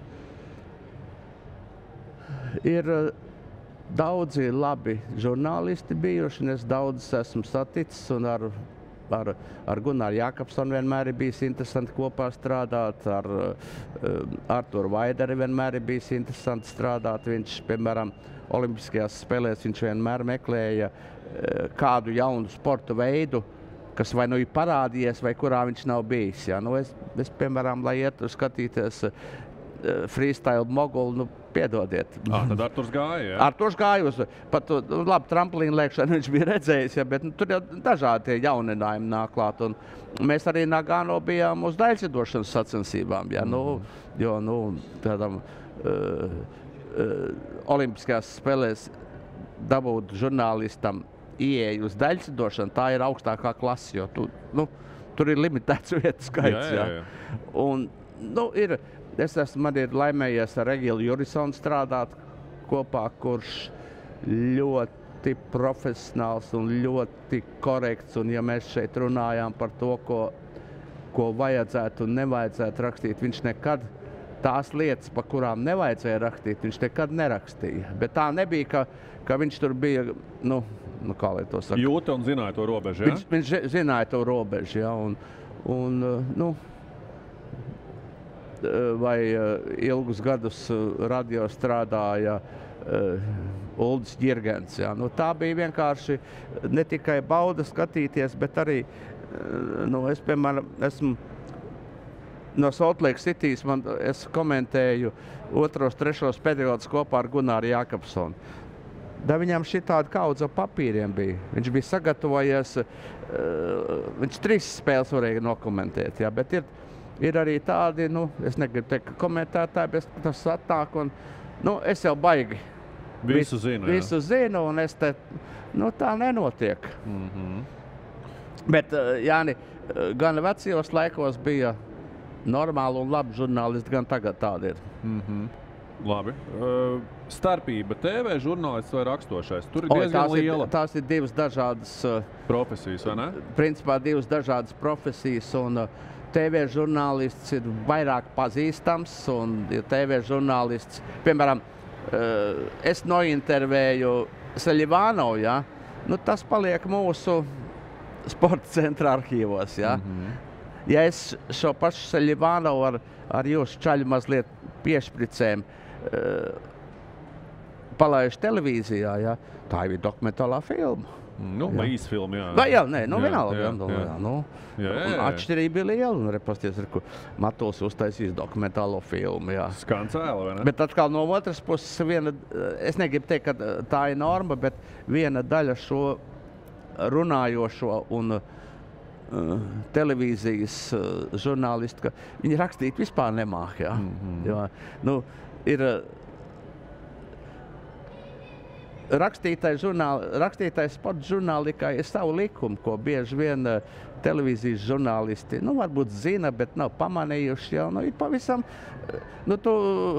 ir daudzi labi žurnālisti bijuši, un es daudz esmu saticis, un ar, ar, ar Gunāru Jākapsonu vienmēr ir bijis interesanti kopā strādāt, ar uh, Arturu Vaidari vienmēr ir bijis interesanti strādāt. Viņš, piemēram, Olimpiskajās spēlēs viņš vienmēr meklēja uh, kādu jaunu sporta veidu, kas vai nu ir parādījies, vai kurā viņš nav bijis. Ja? Nu, es, es, piemēram, lai ietu skatīties uh, freestyle mogulu, nu, piedodiet. Ah, tad Arturs gāja, jā? Arturs gāja uz, pat, nu, labi, tramplīnu lēkšanu viņš bija redzējis, ja, bet nu, tur jau dažādi tie jauninājumi nāk klāt. Un mēs arī Nagano bijām uz daļcedošanas sacensībām, ja, nu, jo, nu, tādam uh, uh, Olimpiskajās spēlēs dabūt žurnālistam ieeju uz daļcedošanu, tā ir augstākā klase, jo tu, nu, tur ir limitēts vietu skaits. Jā, jā, jā. Un, nu, ir, es esmu, man ir laimējies ar Egilu Jurisonu strādāt kopā, kurš ļoti profesionāls un ļoti korekts. Un ja mēs šeit runājām par to, ko, ko vajadzētu un nevajadzētu rakstīt, viņš nekad tās lietas, pa kurām nevajadzēja rakstīt, viņš nekad nerakstīja. Bet tā nebija, ka, ka viņš tur bija, nu, nu kā lai to saka. Jūta un zināja to robežu, jā? Viņš, viņš zināja to robežu, jā, un, un nu, vai ilgus gadus radio strādāja uh, Uldis Ģirgens. Ja. Nu, tā bija vienkārši ne tikai bauda skatīties, bet arī, uh, nu, es, piemēram, esmu no Salt Lake Citys, man, es komentēju otros, trešos periodus kopā ar Gunāru Jākapsonu. Da viņam šitādi kaudze papīriem bija. Viņš bija sagatavojies, uh, viņš trīs spēles varēja nokomentēt, ja, bet ir Ir arī tādi, nu, es negribu teikt, ka komentētāji, bet tas atnāk un, nu, es jau baigi. Visu zinu, jā. Visu zinu, un es te, nu, tā nenotiek. Mm-hmm. Bet, Jāni, gan vecajos laikos bija normāli un labi žurnālisti, gan tagad tādi ir. Mm-hmm. Labi. Uh, starpība T V žurnālists vai rakstošais? Tur ir Oi, diezgan tās liela. Ir, tās ir divas dažādas uh, profesijas, vai ne? Principā divas dažādas profesijas, un uh, T V žurnālists ir vairāk pazīstams, un T V žurnālists, piemēram, es nointervēju Seļivānovu, ja? Nu, tas paliek mūsu sporta centra arhīvos. Ja, mm-hmm. ja es šo pašu Seļivānovu ar, ar jūsu čaļu mazliet piešpricēm palaišu televīzijā, ja? Tā ir dokumentālā filma. Nu, īsa filma, jā. Vai, jā, nē, nu, vienalga. Jā, jā, jā. Nu, jā, jā, jā. Atšķirība bija liela, un repasties, ar ko Matuls uztaisīs dokumentālo filmu, jā. Skancēla, vai ne? Bet atkal no otras puses, viena, es negribu teikt, ka tā ir norma, bet viena daļa šo runājošo un uh, televīzijas uh, žurnālistu, ka viņi rakstīt vispār nemāk, jā. Mm-hmm. Jo, nu, ir... Rakstītais, žurnāli, rakstītais sporta žurnālikā ir savu likumu, ko bieži vien uh, televīzijas žurnālisti, nu, varbūt zina, bet nav pamanījuši jau. Nu, ir pavisam, uh, nu, tu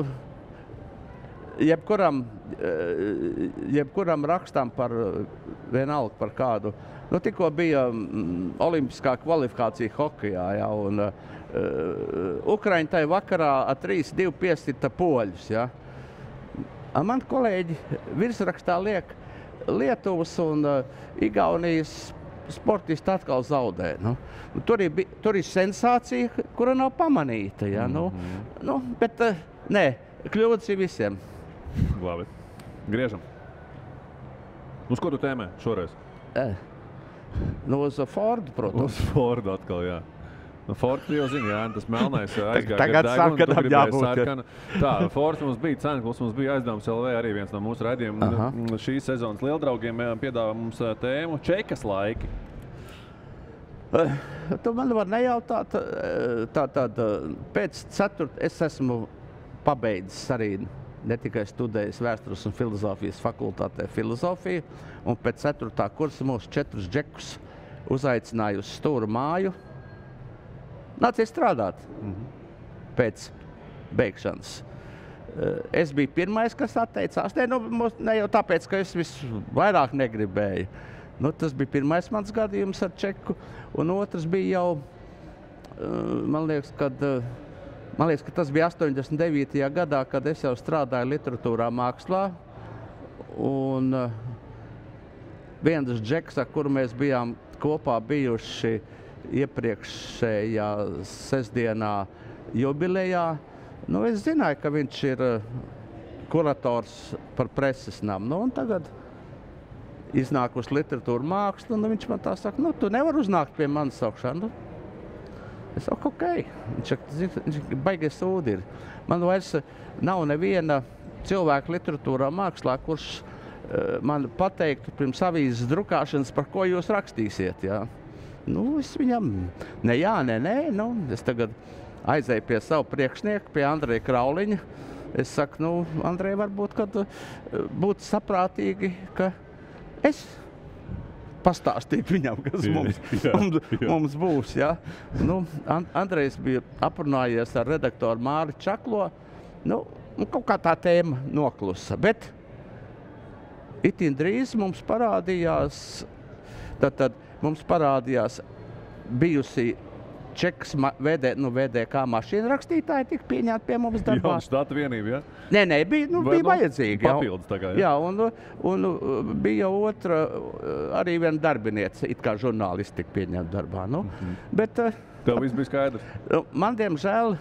jebkuram, uh, jebkuram rakstam par, uh, vienalga par kādu, nu, tikko bija um, olimpiskā kvalifikācija hokejā, ja, un uh, Ukraiņi tai vakarā ar trīs divi piesita poļus, ja. Man kolēģi virsrakstā liek Lietuvas un uh, Igaunijas sportisti atkal zaudē. Nu, tur, ir, tur ir sensācija, kura nav pamanīta. Ja, nu, mm-hmm. nu, bet uh, nē, kļūdas ir visiem. Labi. Griežam. Uz ko tu tēmē šoreiz? Eh, nu, uz Fordu, protams. Uz Fordu atkal, jā. Nu, Fords jau zina, jā, tas melnais aizgāja. Tagad sarkanam jābūt. Sarkana. Tā, Fords mums bija Cenklis, mums bija Aizdevums L V, arī viens no mūsu raidījumiem. Šīs sezonas lieldraugiem piedāvā mums tēmu Čekas laiki. Tu man var nejautāt, tā tad pēc ceturt, es esmu pabeidzis arī ne tikai studējis vēstures un filozofijas fakultātē filozofiju, un pēc ceturtā kursa mūs četrus džekus uzaicināja uz Stūra māju. Nāciet strādāt mm-hmm. pēc beigšanas. Es biju pirmais, kas atteicās. Ne, nu, ne jau tāpēc, ka es visvairāk negribēju. Nu, tas bija pirmais mans gadījums ar čeku. Un otrs bija jau, man liekas, kad, man liekas, ka tas bija astoņdesmit devītajā gadā, kad es jau strādāju literatūrā mākslā. Un viens džeks, ar kuru mēs bijām kopā bijuši iepriekšējā sestdienā jubilejā, nu, es zināju, ka viņš ir kurators par preses namu. Nu, un tagad iznāk uz literatūru mākslu, un viņš man tā saka, nu, tu nevar uznākt pie manas augšā. Nu, es saku, ok. Viņš, viņš baigies sūdi ir. Man vairs nav neviena cilvēka literatūrā mākslā, kurš uh, man pateiktu pirms avīzes drukāšanas, par ko jūs rakstīsiet. Jā. Nu, es viņam, ne jā, ne, nē, nu, es tagad aizēju pie savu priekšnieku, pie Andreja Krauliņa. Es saku, nu, Andrej, varbūt, kad uh, būtu saprātīgi, ka es pastāstīju viņam, kas jā, mums, jā, mums, jā. mums būs. Ja? Nu, And Andrejs bija aprunājies ar redaktoru Māri Čaklo. Nu, kaut kā tā tēma noklusa. Bet itin drīz mums parādījās, tad, tad mums parādījās bijusi Čekas V D, nu, V D K mašīna rakstītāji tika pieņemti pie mums darbā. Jā, štata vienība, ja? Nē, nē, bija, nu, bija vajadzīgi. Papildus tā kā, ja? Jā, un, un bija otra, arī viena darbiniece, it kā žurnālisti tika pieņemti darbā. Nu. Mm-hmm. Bet, tev viss bija skaidrs? Man, diemžēl,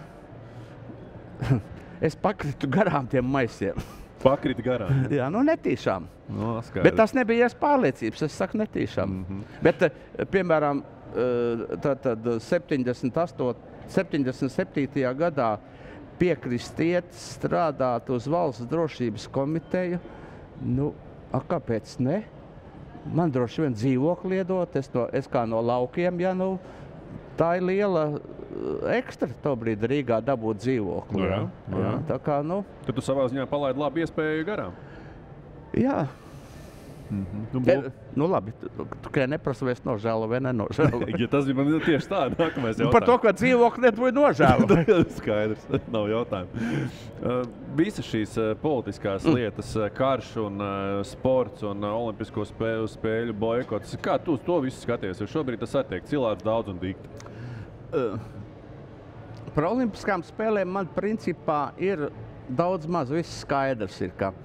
es pakritu garām tiem maisiem. Pakriti garām? Jā, nu netīšām. No, bet tas nebija ies pārliecības, es saku netīšām. Mm-hmm. Bet, piemēram, tad, tad septiņdesmit septītajā gadā piekrist iet strādāt uz valsts drošības komiteju. Nu, a, kāpēc ne? Man droši vien dzīvokli iedot, es, no, es kā no laukiem, ja nu, tā ir liela ekstra tobrīd Rīgā dabūt dzīvokli. Nu, jā, jā. Jā, tā kā, nu. Tad tu savā ziņā palaidi labu iespēju garām? Jā. Mm-hmm. Nu, e, nu labi, tu, tu tikai neprasa, vai es nožēlu vai nenožēlu. Ja tas bija man tieši tā, nākamais jautājums. Par to, ka dzīvokli nebūja nožēlu. Skaidrs, nav jautājumu. Uh, visas šīs uh, politiskās mm. lietas, uh, karš un uh, sports un uh, olimpisko spēļu, spēļu boikots, kā tu to visu skaties? Jo šobrīd tas attiek cilāts daudz un dikti. Uh, par olimpiskām spēlēm man principā ir daudz maz viss skaidrs ir, ka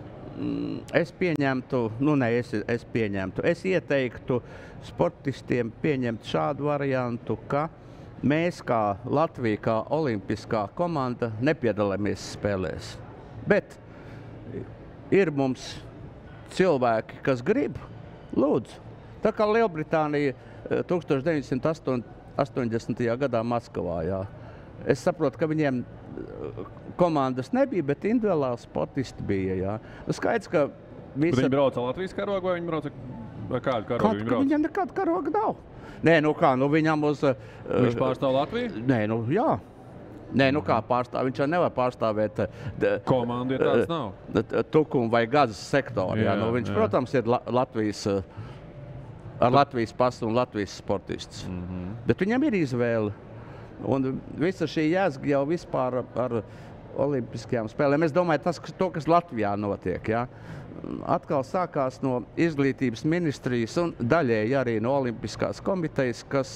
es pieņemtu, nu ne, es, es pieņemtu, es ieteiktu sportistiem pieņemt šādu variantu, ka mēs kā Latvija, kā olimpiskā komanda nepiedalāmies spēlēs. Bet ir mums cilvēki, kas grib, lūdzu. Tā kā Lielbritānija tukstovš deviņsimt astoņdesmitajā gadā Maskavā, jā. Es saprotu, ka viņiem komandas nebija, bet individuāli sportisti bija, jā. Nu, skaidrs, ka visa... Viņi brauca Latvijas karogu vai viņi brauca kādu karogu viņi brauca? Viņam nekāda karoga nav. Nē, nu kā, nu viņam uz... Viņš pārstāv Latviju? Nē, nu jā. Nē, nu kā pārstāv, viņš jau nevar pārstāvēt... Komandu, ja tāds nav? Tukumu vai gazas sektoru, jā. jā. Nu, viņš, jā. Protams, ir Latvijas... ar Latvijas pasu un Latvijas sportists. Mm-hmm. Bet viņam ir izvēle. Un visa šī jēzga jau vispār ar olimpiskajām spēlēm. Es domāju, tas, to, kas Latvijā notiek, ja, atkal sākās no izglītības ministrijas un daļēji arī no olimpiskās komitejas, kas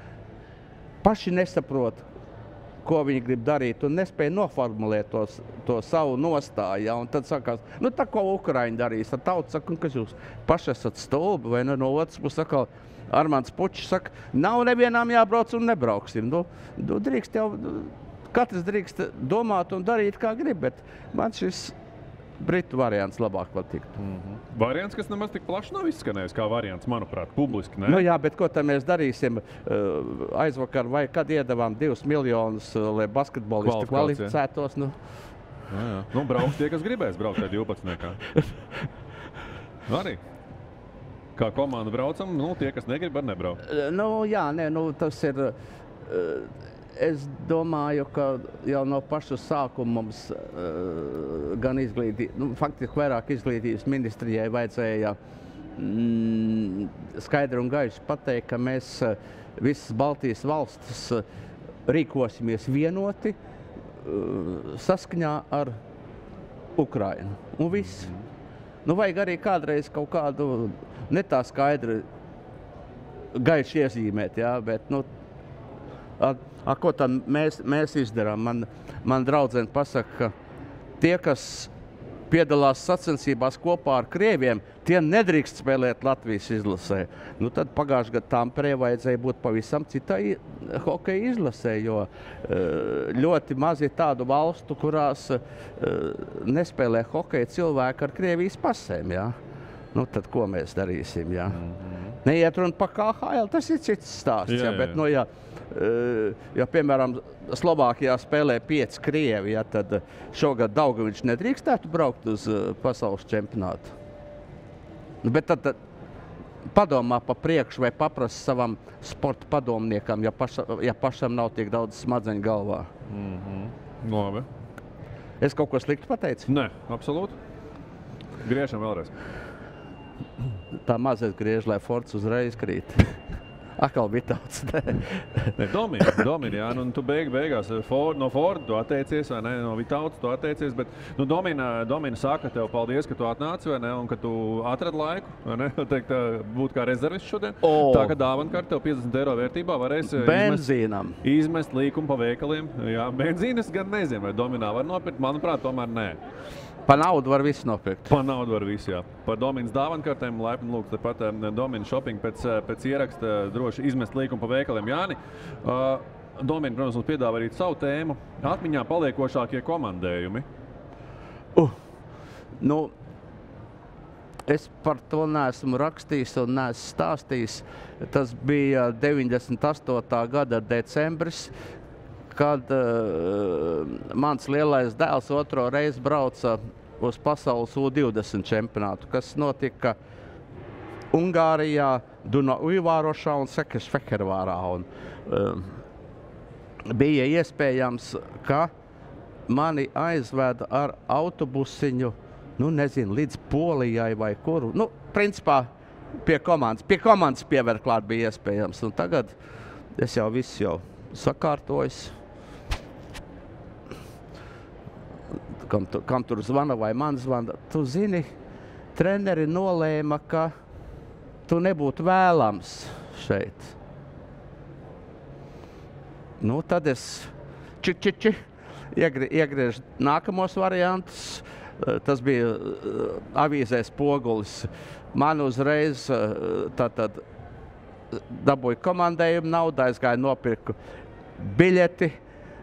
paši nesaprot, ko viņi grib darīt un nespēja noformulēt tos, to savu nostāju. Ja, un tad sākās, nu tā, ko Ukraiņi darīs, tad tauta saka, kas jūs paši esat stulbi, vai ne, no otras puses atkal Armands Pučs saka, nav nevienām jābrauc un nebrauksim. Nu, nu, drīkst jau, katrs drīkst domāt un darīt, kā grib, bet man šis britu variants labāk patiktu. Mm-hmm. Variants, kas nemaz tik plaši nav izskanējis kā variants, manuprāt, publiski, ne? Nu jā, bet ko tad mēs darīsim? Aizvakar vai kad iedavām divus miljonus, lai basketbolisti kvalificētos? Nu. Jā, jā. Nu, brauks tie, kas gribēs braukt tajā divpadsmitniekā. Arī. Kā komanda braucam, nu, tie, kas negrib, var nebraukt. Nu, jā, nē, nu, tas ir, es domāju, ka jau no paša sākuma mums gan izglītības, nu, faktiski vairāk izglītības ministrijai vajadzēja mm, skaidri un gaiši pateikt, ka mēs visas Baltijas valstis rīkosimies vienoti saskaņā ar Ukrainu. Un viss. Nu, vajag arī kādreiz kaut kādu ne tā skaidri gaiši iezīmēt, jā, bet, nu, a, a, ko tad mēs, mēs izdarām? Man, man draudzene pasaka, ka tie, kas piedalās sacensībās kopā ar krieviem, tie nedrīkst spēlēt Latvijas izlasē. Nu, tad pagājušajā gadā Tamperē vajadzēja būt pavisam citai hokeja izlasē, jo ļoti maz ir tādu valstu, kurās nespēlē hokeja cilvēki ar Krievijas pasēm. Jā. Nu, tad ko mēs darīsim? Jā? Mm-hmm. Neiet runa par K H L, tas ir cits stāsts. Jā, jā, jā. Bet, nu, ja, ja, piemēram, Slovākijā spēlē pieci krievi, ja, tad šogad Daugaviņš nedrīkstētu braukt uz pasaules čempionātu. Nu, bet tad, tad padomā pa priekšu vai paprast savam sporta padomniekam, ja, paša, ja pašam nav tiek daudz smadzeņu galvā. Mm-hmm. Labi. Es kaut ko sliktu pateicu? Nē, absolūti. Griežam vēlreiz. Tā mazais griež, lai Fords uzreiz krīt. Akal bija tāds. Ne, Domini, Domini, jā, nu tu beig, beigās for, no Forda tu atteicies, vai ne, no Vitautas tu atteicies, bet, nu, Domina, Domina saka tev paldies, ka tu atnāci, vai ne, un ka tu atrad laiku, vai ne, teikt, būt kā rezervis šodien. O. Tā, ka dāvankart tev piecdesmit eiro vērtībā varēs benzīnam. Izmest, izmest līkumu pa veikaliem. Jā, benzīnas gan nezinu, vai Dominā var nopirkt, manuprāt, tomēr nē. Pa naudu var visu nopirkt. Pa naudu var visu, jā. Par Dominas dāvankartēm laipni lūgts tepat Domina shopping pēc, pēc ieraksta droši izmest līkumu pa veikaliem. Jāni, uh, Domina, protams, mums piedāvā arī savu tēmu. Atmiņā paliekošākie komandējumi. Uh, nu, es par to neesmu rakstījis un neesmu stāstījis. Tas bija deviņdesmit astotā gada decembris, kad uh, mans lielais dēls otro reizi brauca uz pasaules U divdesmit čempionātu, kas notika Ungārijā, Dunaujvārošā un Sekešfekervārā. Un, uh, bija iespējams, ka mani aizveda ar autobusiņu, nu nezinu, līdz Polijai vai kuru. Nu, principā pie komandas, pie komandas pievērt klāt bija iespējams. Un tagad es jau visu jau sakārtojis. Kam, tu, kam tur zvana vai man zvana, tu zini, treneri nolēma, ka tu nebūtu vēlams šeit. Nu, tad es či, či, či, iegrie, iegriežu nākamos variantus. Tas bija avīzēs Pogulis. Man uzreiz tātad dabūju komandējumu naudu, aizgāju nopirku biļeti,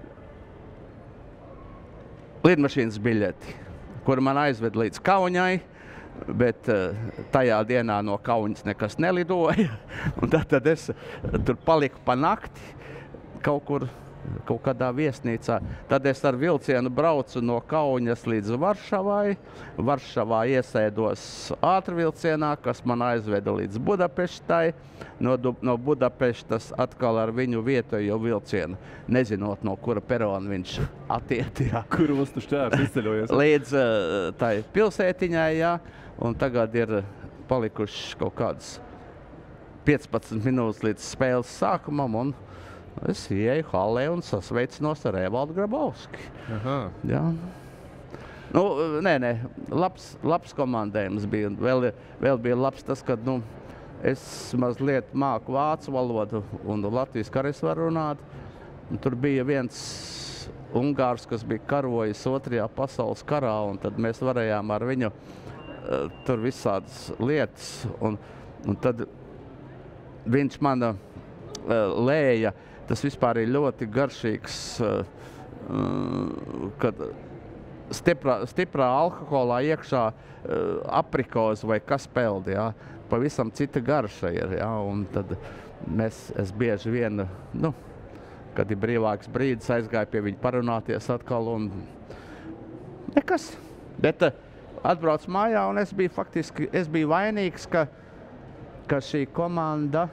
lidmašīnas biļeti, kuru man aizved līdz Kaunai, bet tajā dienā no Kaunas nekas nelidoja. Un tad, tad es tur paliku pa nakti kaut kur, kaut kādā viesnīcā. Tad es ar vilcienu braucu no Kaunas līdz Varšavai. Varšavā iesēdos ātrvilcienā, kas man aizveda līdz Budapeštai. No, no Budapeštas atkal ar viņu vietējo vilcienu, nezinot, no kura perona viņš attiet. Jā. Kur uz tu šķērs izceļojies? Līdz uh, tai pilsētiņai, jā. Un tagad ir palikuši kaut kādas piecpadsmit minūtes līdz spēles sākumam. Un es ieju hallē un sasveicinos ar Evaldu Grabovski. Aha. Jā. Nu, nē, nē, labs, labs komandējums bija. Vēl, vēl bija labs tas, ka, nu, es mazliet māku vācu valodu un latviski arī varu runāt. Un tur bija viens ungārs, kas bija karojis otrajā pasaules karā, un tad mēs varējām ar viņu uh, tur visādas lietas. Un, un tad viņš mana uh, lēja. Tas vispār ir ļoti garšīgs, kad stiprā, stiprā alkoholā iekšā aprikozi vai kas peldi, jā. Pavisam cita garša ir, jā. Un tad mēs, es bieži vien, nu, kad ir brīvāks brīdis, aizgāju pie viņa parunāties atkal un nekas. Bet atbrauc mājā un es biju faktiski, es biju vainīgs, ka, ka šī komanda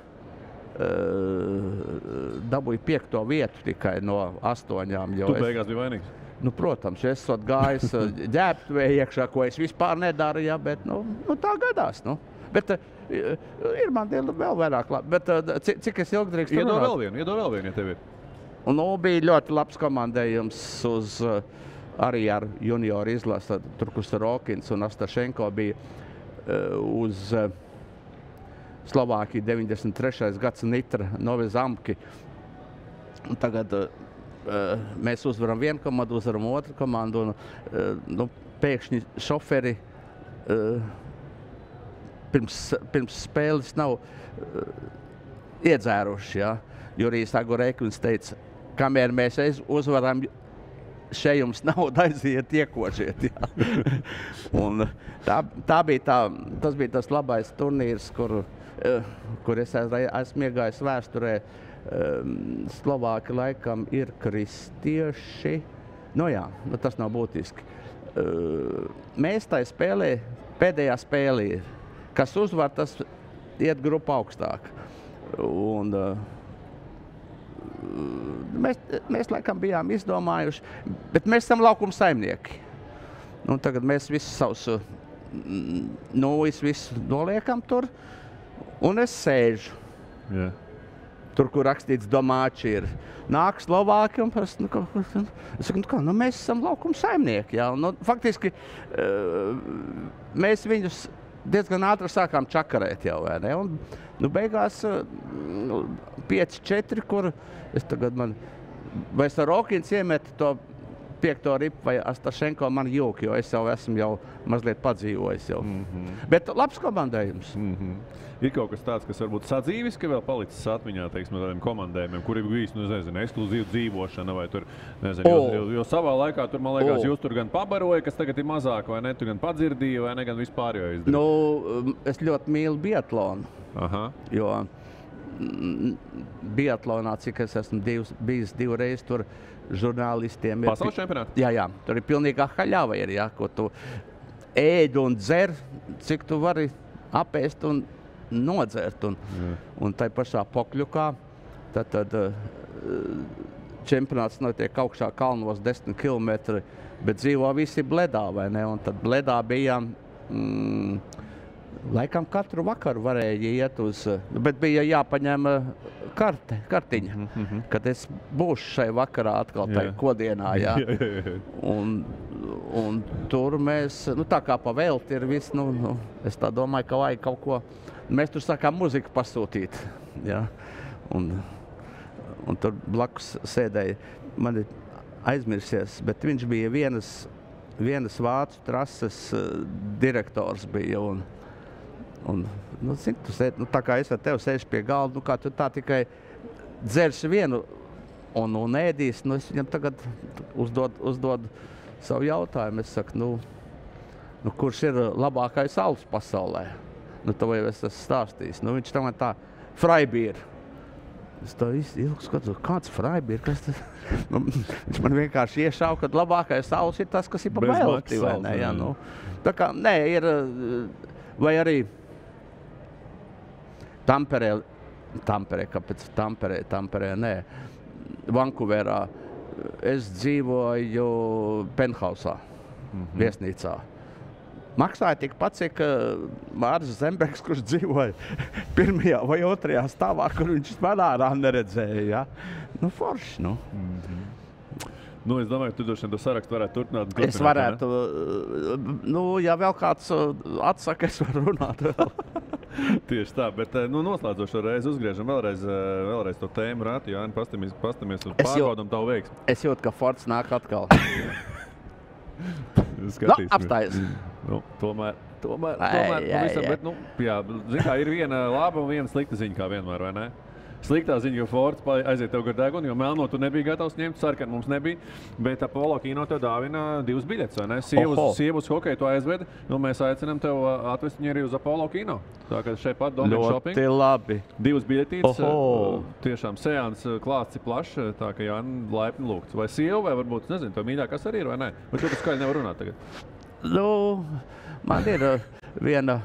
dabūju piekto vietu tikai no astoņām. Tu beigās biji vainīgs? Nu, protams, es esmu gājis ģērbtuvē iekšā, ko es vispār nedaru, ja, bet nu, nu, tā gadās. Nu. Bet uh, ir man vēl vairāk labi. Bet uh, cik, cik es ilgi drīkstu runāt? Iedod vēl vienu, iedod vēl vienu, ja tev ir. Un nu, bija ļoti labs komandējums uz, uh, arī ar junioru izlasa. Turkus Rokins un Astašenko bija uh, uz uh, Slovākiju deviņdesmit trešais gads Nitra Novi Zamki. Un tagad uh, mēs uzvaram vienu komandu, uzvaram otru komandu. Un, uh, nu, pēkšņi šoferi uh, pirms, pirms spēles nav uh, iedzēruši. Ja? Jurijs Agurēkins teica, kamēr mēs uzvaram, šeit jums nauda aiziet iekožiet. Ja? Un tā, tā bija tā, tas bija tas labais turnīrs, kur, uh, kur es esmu iegājis vēsturē. Um, Slovāki laikam ir kristieši. Nu jā, nu tas nav būtiski. Uh, mēs tai spēlē, pēdējā spēlē, kas uzvar, tas iet grupu augstāk. Un, uh, mēs, mēs laikam bijām izdomājuši, bet mēs esam laukuma saimnieki. Un tagad mēs visus savus nūjas visu noliekam tur, un es sēžu. Yeah. Tur, kur rakstīts domāči ir. Nāk Slovāki un parasti, nu, kā, es saku, nu, kā, nu, mēs esam laukuma saimnieki, jā. Nu, faktiski, mēs viņus diezgan ātri sākām čakarēt jau, vai ne? Un, nu, beigās nu, pieci četri, kur es tagad man, vai es ar Rokins iemetu to piekto ripu vai Astašenko man jūki, jo es jau esmu jau mazliet padzīvojis jau. Mm-hmm. Bet labs komandējums. Mm-hmm. Ir kaut kas tāds, kas varbūt sadzīvis, ka vēl palicis atmiņā, teiksim, tādiem komandējumiem, kuri bija, nu, nezinu, ekskluzīva dzīvošana vai tur, nezinu, oh. jo, jo savā laikā tur, man liekas, oh. jūs tur gan pabaroja, kas tagad ir mazāk, vai ne, tu gan padzirdīja, vai ne, gan vispār jau izdarīja. Nu, es ļoti mīlu biatlonu, Aha. jo biatlonā, cik es esmu divs, bijis divreiz tur žurnālistiem. Ir, Pasaules čempionāti? Jā, jā, tur ir pilnīgā haļava ir, jā, ko tu ēd un dzer, cik tu vari apēst un nodzert. Un, un tai pašā Pokļukā, tad, tad čempionāts notiek augšā kalnos desmit kilometri, bet dzīvo visi Bledā, vai ne? Un tad Bledā bija, mm, laikam katru vakaru varēja iet uz, bet bija jāpaņem karte, kartiņa, mm-hmm. kad es būšu šai vakarā atkal tajā yeah. kodienā, jā. un, un tur mēs, nu tā kā pa velti ir viss, nu, nu, es tā domāju, ka vajag kaut ko. Mēs tur sākām muziku pasūtīt, ja? un, un tur blakus sēdēja, man ir aizmirsies, bet viņš bija vienas, vienas vācu trases direktors bija, un, un nu, zin, tu sēd, nu, tā kā es ar tevi sēžu pie galda, nu kā tu tā tikai dzersi vienu un, un ēdīs, nu es viņam tagad uzdod, uzdod savu jautājumu, es saku, nu, nu kurš ir labākais alus pasaulē? Nu, to jau es esmu stāstījis. Nu, viņš tam tā, Freibīr. Es tā ilgi skatos, kāds Freibīr? Kas tas? Nu, viņš man vienkārši iešauka, ka labākais saules ir tas, kas ir pa belti, vai ne? Jā, nu. Tā kā, nē, ir, vai arī Tamperē, Tamperē, kāpēc Tamperē, Tamperē, nē, Vankūverā. Es dzīvoju penthausā, mm-hmm. viesnīcā. Maksāja tikpat, cik Māris Zembergs, kurš dzīvoja pirmajā vai otrajā stāvā, kur viņš manā ārā neredzēja. Ja? Nu, forši, nu. Mm-hmm. Nu, es domāju, ka tu droši vien to sarakstu varētu turpināt. Es varētu, ne? Nu, ja vēl kāds atsaka, es varu runāt vēl. Tieši tā, bet nu, noslēdzošo reizi uzgriežam vēlreiz, vēlreiz to tēmu rāti, Jāni, pastamies, pastamies un pārbaudam tavu veiksmi. Es jūtu, ka Fords nāk atkal. Nu, apstājas. Nu, tomēr, tomēr, tomēr, ai, pavisam, ai, bet, nu, jā, zin kā, ir viena laba un viena slikta ziņa, kā vienmēr, vai ne? Sliktā ziņa, jo Fords aiziet tev gar degunu, jo melno tu nebija gatavs ņemt, sarkanu mums nebija, bet Apollo kino tev dāvina divas biļetes, vai ne? Sievas, sievas hokeju tu aizvedi, un mēs aicinām tev atvest viņu arī uz Apollo kino. Tā kā šeit pat Domina Shopping. Ļoti labi. Divas biļetītes, Oho. tiešām seans klāsts ir plašs, tā ka Jāni laipni lūgts. Vai sieva, vai varbūt, nezinu, tev mīļākās arī ir, vai ne? Vai tu skaļi nevar runāt tagad? Nu, man ir viena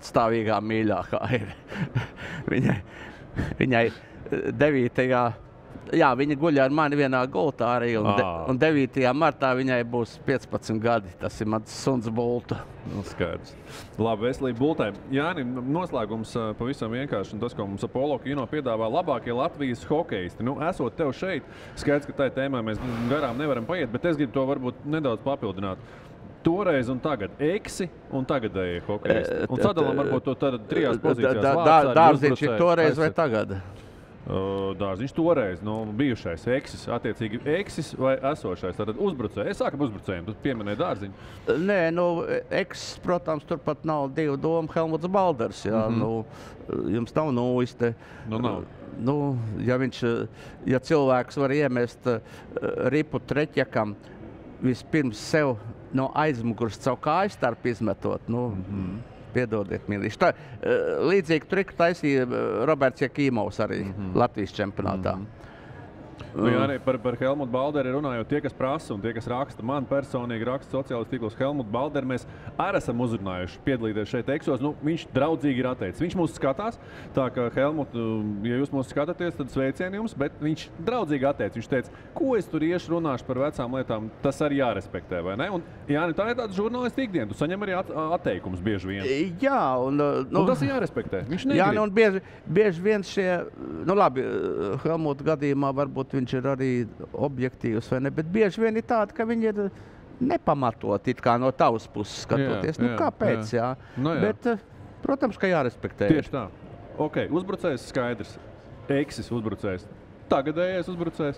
patstāvīgā mīļākā ir. Viņai, viņai devītajā Jā, viņa guļ ar mani vienā gultā arī, un, de, un devītajā martā viņai būs piecpadsmit gadi. Tas ir mans suns Bulta. Nu, skaidrs. Labi, veselība Bultai. Jāni, noslēgums pavisam vienkārši, un tas, ko mums Apollo kino piedāvā labākie Latvijas hokeisti. Nu, esot tev šeit, skaidrs, ka tai tēmai mēs garām nevaram paiet, bet es gribu to varbūt nedaudz papildināt. Toreiz un tagad eksi un tagadēji hokeisti. Un sadalām varbūt to tad trijās pozīcijās. Dārziņš ir toreiz vai tagad? Dārziņš toreiz, nu, bijušais eksis, attiecīgi eksis vai esošais, tātad uzbrucēji. Es sāku ar uzbrucējiem, tu pieminēji Dārziņu. Nē, nu, eksis, protams, turpat nav divu domu Helmuts Balders, jā, mm -hmm. nu, jums nav nūjis te. Nu, nav. Nu, ja viņš, ja cilvēks var iemest uh, ripu treķekam, vispirms sev no aizmugurs caur kāju starp izmetot, nu, mm -hmm. piedodiet, mīlīši. Tā, līdzīgi triku taisīja Roberts Jakīmovs arī mm -hmm. Latvijas čempionātā. Mm -hmm. Nu, jā, arī par, par Helmutu Balderi runājot, tie, kas prasa un tie, kas raksta, man personīgi raksta sociālajos tīklos Helmutu Balderi, mēs arī esam uzrunājuši piedalīties šeit eksos. Nu, viņš draudzīgi ir atteicis. Viņš mūs skatās, tā ka Helmut, ja jūs mūs skatāties, tad sveicieni jums, bet viņš draudzīgi atteicis. Viņš teica, ko es tur iešu runāšu par vecām lietām, tas arī jārespektē, vai ne? Un, jā, tā ir tāda žurnālisti ikdiena, tu saņem arī at, atteikums bieži vien. Jā, un, nu, un tas ir jārespektē. Viņš negrib. Jā, nu, un bieži, bieži vien šie, nu labi, Helmuta gadījumā varbūt viņš ir arī objektīvs, vai ne, bet bieži vien ir tāda, ka viņi ir nepamatot, it kā no tavas puses skatoties. Jā, nu, jā, kāpēc, jā? jā. No, jā. Bet, protams, ka jārespektē. Tieši tā. Ok, uzbrucējs skaidrs. Eksis uzbrucējs. Tagadējais uzbrucējs.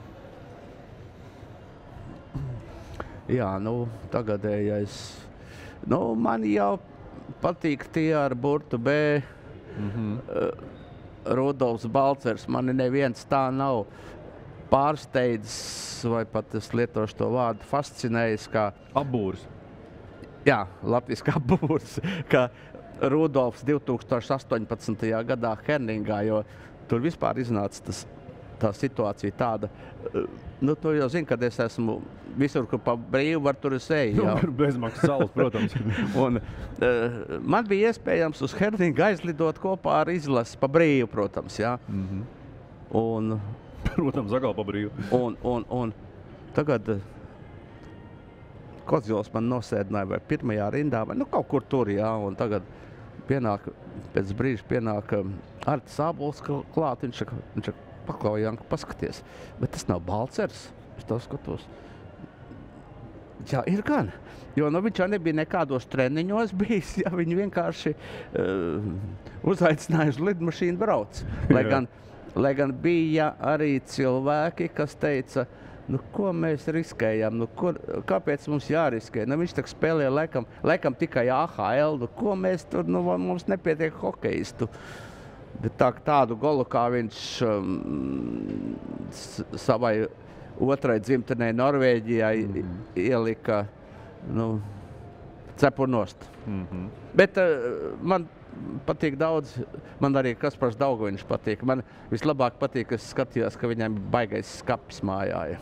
Jā, nu, tagadējais. Nu, man jau patīk tie ar burtu B. Mm-hmm. Rudolfs Balcers. Mani neviens tā nav pārsteidzis, vai pat es lietošu to vārdu, fascinējis, kā apbūrs. Jā, latviski apbūrs, ka Rudolfs divtūkstoš astoņpadsmitajā gadā Herningā, jo tur vispār iznāca tas, tā situācija tāda. Nu, tu jau zini, kad es esmu visur, kur pa brīvu var tur es eju. Nu, bezmaksas salas, protams. Un, uh, man bija iespējams uz Herningu aizlidot kopā ar izlasi pa brīvu, protams, jā. Mm-hmm. Un protams, agal pa brīvu. Un, un, un tagad uh, Kozjols man nosēdināja vai pirmajā rindā, vai nu kaut kur tur, jā, un tagad pienāk, pēc brīža pienāk um, Artis Ābols klāt, viņš saka, viņš saka, paklau, Janka, paskaties, bet tas nav Balcers, es to skatos. Jā, ir gan, jo nu, viņš jau nebija nekādos treniņos bijis, ja viņi vienkārši uh, uzaicināja uz lidmašīnu brauc. Lai gan, lai gan bija arī cilvēki, kas teica, nu, ko mēs riskējam, nu, kur, kāpēc mums jāriskē? Nu, viņš tak spēlē laikam, laikam tikai A H L, nu, ko mēs tur, nu, mums nepietiek hokeistu. Bet tā, tādu golu, kā viņš um, savai otrai dzimtenei Norvēģijai mm-hmm. ielika, nu, cepur nost. Mm-hmm. Bet uh, man patīk daudz, man arī Kaspars Daugoviņš patīk. Man vislabāk patīk, ka es skatījos, ka viņam baigais skapis mājā.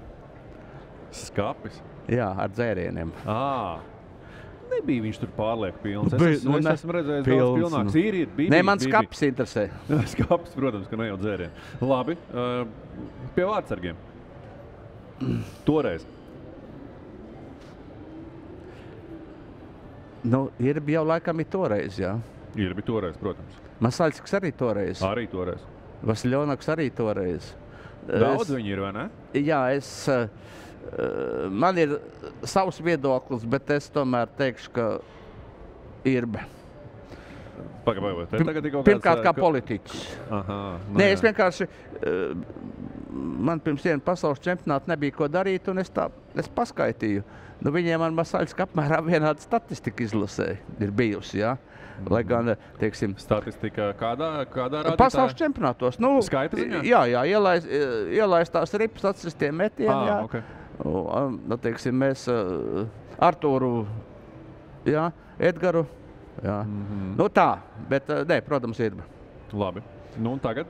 Skapis? Jā, ar dzērieniem. Ā. Nebija viņš tur pārlieku pilns. Es, es, nu, es esmu redzējis pilns, daudz pilnāks. Ir, ir, bija, Nē, man bija, skapis bija. Interesē. Skapis, protams, ka ne jau dzērieni. Labi, uh, pie vārdsargiem. Mm. Toreiz. Nu, ir jau laikam ir toreiz, jā. Ir bija toreiz, protams. Masaļsks arī toreiz. Arī toreiz. Vasiljonaks arī toreiz. Daudz es, viņi ir, vai ne? Jā, es... Uh, man ir savs viedoklis, bet es tomēr teikšu, ka Irbe. Paga, paga, te tagad ir kaut kāds... Pirmkārt, kā politiķis. Aha. Nē, es vienkārši... Man pirms viena pasaules čempionāta nebija ko darīt, un es tā, es paskaitīju. Nu, viņiem ar Masaļsku apmēram vienāda statistika izlasē ir bijusi, jā. Lai gan, teiksim... Statistika kādā, kādā rādītājā? Pasaules čempionātos. Nu, Skaita ziņā? Jā, jā, ielaist, ielaistās ripas atsistiem metieni, ah, jā. Okay. Nu, teiksim, mēs uh, Artūru, jā, Edgaru, jā. Mm-hmm. Nu tā, bet, uh, nē, protams, ir. Labi. Nu un tagad?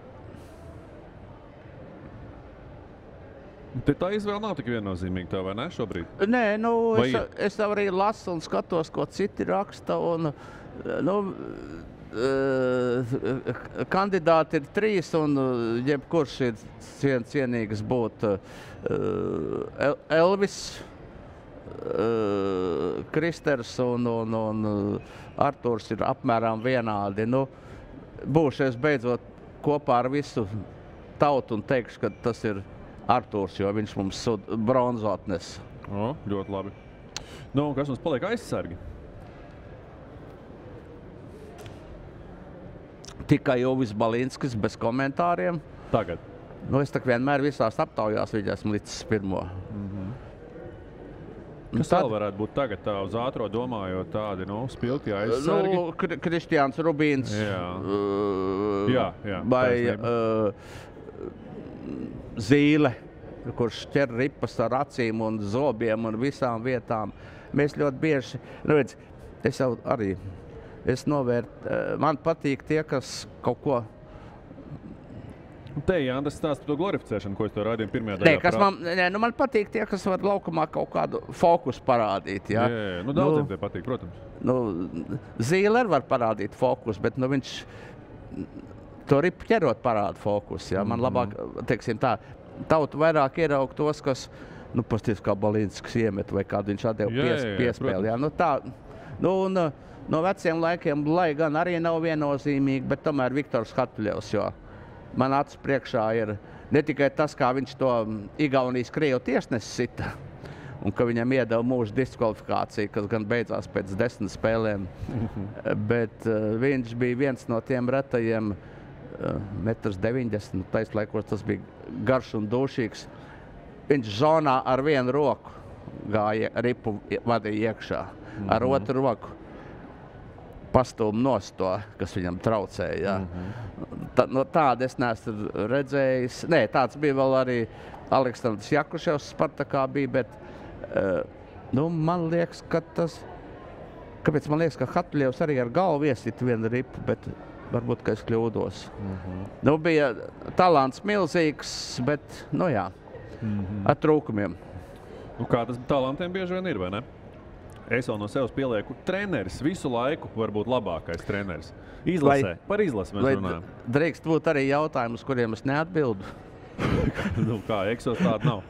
Te tā izvēle nav tik viennozīmīga tev, vai ne, šobrīd? Nē, nu, vai es, es arī lasu un skatos, ko citi raksta, un, nu, uh, kandidāti ir trīs, un uh, jebkurš ir cien, cienīgs būt uh, El Elvis, uh, Kristers un, un, un uh, Arturs ir apmēram vienādi. Nu, būšu es beidzot kopā ar visu tautu un teikšu, ka tas ir Arturs, jo viņš mums bronzu atnes. O, ļoti labi. Nu, kas mums paliek aizsargi? Tikai Jovis Balinskis bez komentāriem. Tagad. Nu, es tā vienmēr visās aptaujās viņu esmu līdz pirmo. Mm-hmm. Nu, kas tad vēl varētu būt tagad tā uz ātro domājot tādi, nu, spilti aizsargi? Nu, Kri Kristiāns Rubīns. Jā. Uh, jā, jā. Vai uh, Zīle, kurš ķer ripas ar acīm un zobiem un visām vietām. Mēs ļoti bieži, nu, redz, es jau arī, es novērt, man patīk tie, kas kaut ko... Te, jā, tas stāst par to glorificēšanu, ko es to rādīju pirmajā daļā. Nē, kas man, nē, nu man patīk tie, kas var laukumā kaut kādu fokusu parādīt, jā. Jā, jā, nu daudziem nu, tie patīk, protams. Nu, Zīle var parādīt fokusu, bet nu viņš to ripu ķerot parāda fokusu, jā. Man labāk, teiksim tā, tautu vairāk ieraug tos, kas, nu, pasties kā Balinskis iemet vai kādu viņš atdeva pies, piespēli, jā. Nu tā, nu un no veciem laikiem, lai gan arī nav viennozīmīgi, bet tomēr Viktors Hatuļevs, jo man acis priekšā ir ne tikai tas, kā viņš to Igaunijas Krievu tiesnesi sita, un ka viņam iedeva mūža diskvalifikāciju, kas gan beidzās pēc desmit spēlēm, bet uh, viņš bija viens no tiem retajiem metrs deviņdesmit, tais laikos tas bija garš un dūšīgs. Viņš zonā ar vienu roku gāja, ripu vadīja iekšā, ar mm-hmm. otru roku pastūm nost to, kas viņam traucēja. Jā. Mm-hmm. Tā, no tāda es neesmu redzējis. Nē, tāds bija vēl arī Aleksandrs Jakuševs Spartakā bija, bet uh, nu, man liekas, ka tas, kāpēc man liekas, ka Hatuļevs arī ar galvu iesit vienu ripu, bet varbūt, ka es kļūdos. Mm-hmm. Nu, bija talants milzīgs, bet, nu jā, mm-hmm. ar trūkumiem. Nu, kā tas talantiem bieži vien ir, vai ne? Es vēl no sevis pielieku treneris visu laiku var būt labākais treneris. Izlasē, vai, par izlasi mēs runājam. Drīkst būt arī jautājumi, uz kuriem es neatbildu? Nu kā, eksos tāda nav.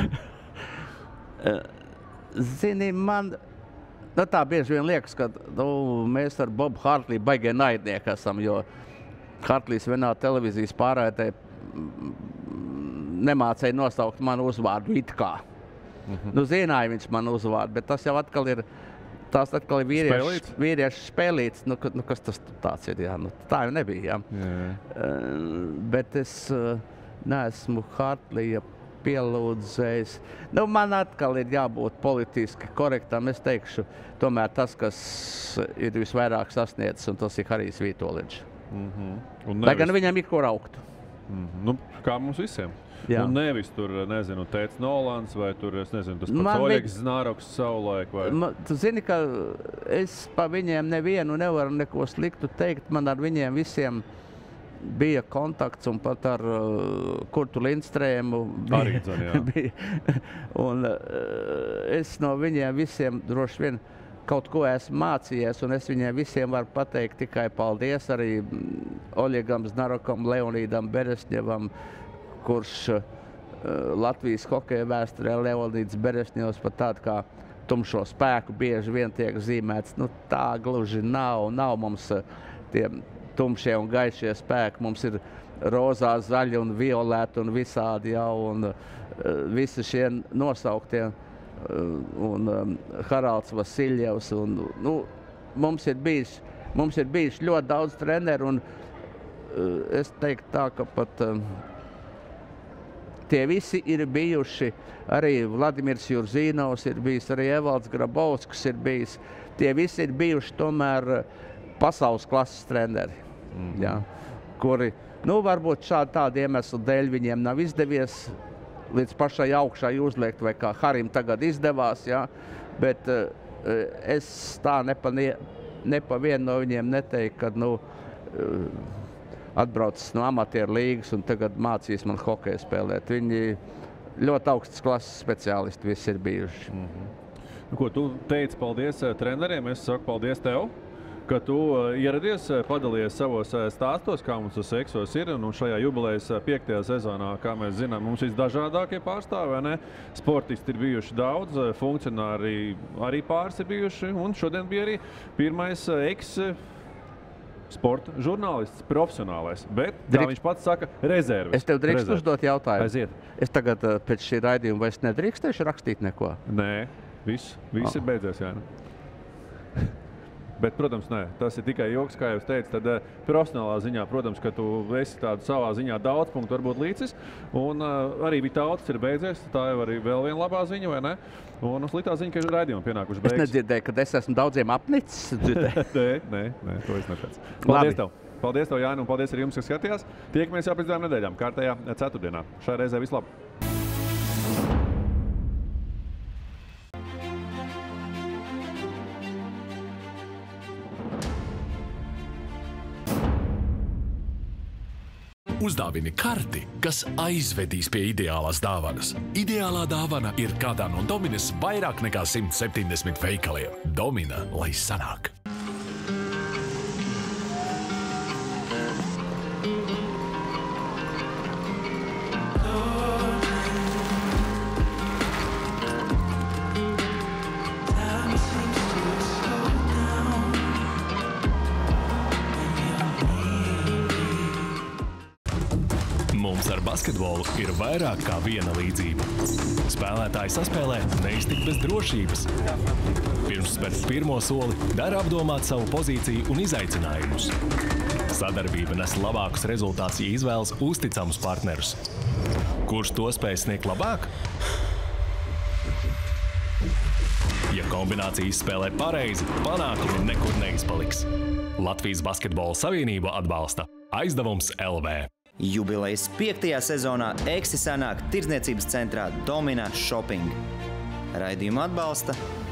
Zini, man... Nu, tā bieži vien liekas, ka nu, mēs ar Bobu Hartliju baigie naidnieki esam, jo Hartlijs vienā televīzijas pārraidē nemācēja nosaukt manu uzvārdu it kā. Mm-hmm. Nu, zināja viņš manu uzvārdu, bet tas jau atkal ir, tās atkal ir vīriešu, vīriešu spēlīts. Nu, nu, kas tas tāds ir, jā? Nu, tā jau nebija, jā. Yeah. Uh, bet es uh, neesmu Hartlija pielūdzējis. Nu, man atkal ir jābūt politiski korektam. Es teikšu, tomēr tas, kas ir visvairāk sasniedzis, un tas ir Harijs Vitoļņš. Mm-hmm. Lai gan viņam ir kur augt. Mm-hmm. Nu, kā mums visiem. Jā. Un nevis tur, nezinu, Tēts Nolans vai tur, es nezinu, tas pats Oļegs Znāroks savulaik vai... Man, tu zini, ka es pa viņiem nevienu nevaru neko sliktu teikt. Man ar viņiem visiem bija kontakts un pat ar uh, Kurtu Lindstrēmu bija, Arī, bija. Un uh, es no viņiem visiem droši vien kaut ko esmu mācījies, un es viņiem visiem varu pateikt tikai paldies arī Oļegam Znarokam, Leonīdam Beresņevam, kurš uh, Latvijas hokeja vēsturē Leonīds Beresņevs pat tādu kā tumšo spēku bieži vien tiek zīmēts. Nu, tā gluži nav, nav mums uh, tie tumšie un gaišie spēki. Mums ir rozā, zaļi un violēti un visādi jau, un uh, visi šie nosauktie, uh, un um, Haralds Vasiljevs, un, nu, mums ir bijis, mums ir bijis ļoti daudz treneru, un uh, es teiktu tā, ka pat um, tie visi ir bijuši, arī Vladimirs Jurzīnovs ir bijis, arī Evalds Grabovskis ir bijis, tie visi ir bijuši tomēr pasaules klases treneri, mm-hmm. jā, kuri, nu, varbūt šādi tādi iemesli dēļ viņiem nav izdevies līdz pašai augšai uzliekt, vai kā Harim tagad izdevās, jā, bet uh, es tā nepa, ne, nepa vienu no viņiem neteiktu, kad, nu, uh, atbraucis no amatieru līgas un tagad mācīs man hokeju spēlēt. Viņi ļoti augstas klases speciālisti visi ir bijuši. Mm-hmm. Nu, ko tu teici paldies treneriem, es saku paldies tev. ka tu ieradies, padalies savos stāstos, kā mums tas Eksos ir. Un šajā jubilejas piektajā sezonā, kā mēs zinām, mums visdažādākie pārstāvi, vai ne? Sportisti ir bijuši daudz, funkcionāri arī pāris ir bijuši. Un šodien bija arī pirmais eks sporta žurnālists, profesionālais. Bet, kā Drīkst... viņš pats saka, rezerves. Es tev drīkstu rezerves. uzdot jautājumu. Aiziet. Es tagad pēc šī raidījuma vairs nedrīkstēšu rakstīt neko? Nē, viss, viss Oh. ir beidzies, jā. Bet, protams, nē, tas ir tikai joks, kā jau es teicu. Tad uh, profesionālā ziņā, protams, ka tu esi tādu savā ziņā daudz punktu varbūt līdzis. Un uh, arī bija tautas ir beidzies. Tā jau arī vēl viena labā ziņa, vai ne? Un sliktā ziņa, ka ir raidījumi pienākuši Es beigas. nedzirdēju, ka es esmu daudziem apnicis. nē, nē, nē, to es neteicu. Paldies tev! Paldies tev, Jāni, un paldies arī jums, kas skatījās. Tiekamies jau pēc divām nedēļām, kārtējā ceturtdienā. Šai reizē vislabāk! Uzdāvini karti, kas aizvedīs pie ideālās dāvanas. Ideālā dāvana ir kādā no Dominas vairāk nekā simt septiņdesmit veikaliem. Domina, lai sanāk! Mums ar basketbolu ir vairāk kā viena līdzība. Spēlētāji saspēlē neiztikt bez drošības. Pirms spērt pirmo soli, dara apdomāt savu pozīciju un izaicinājumus. Sadarbība nes labākus rezultātus, ja izvēlas uzticamus partnerus. Kurš to spēj sniegt labāk? Ja kombinācija izspēlē pareizi, panākumi nekur neizpaliks. Latvijas Basketbola Savienība atbalsta Aizdevums L V. Jubilejas piektajā sezonā Eksi sanāk tirdzniecības centrā Domina Shopping. Raidījumu atbalsta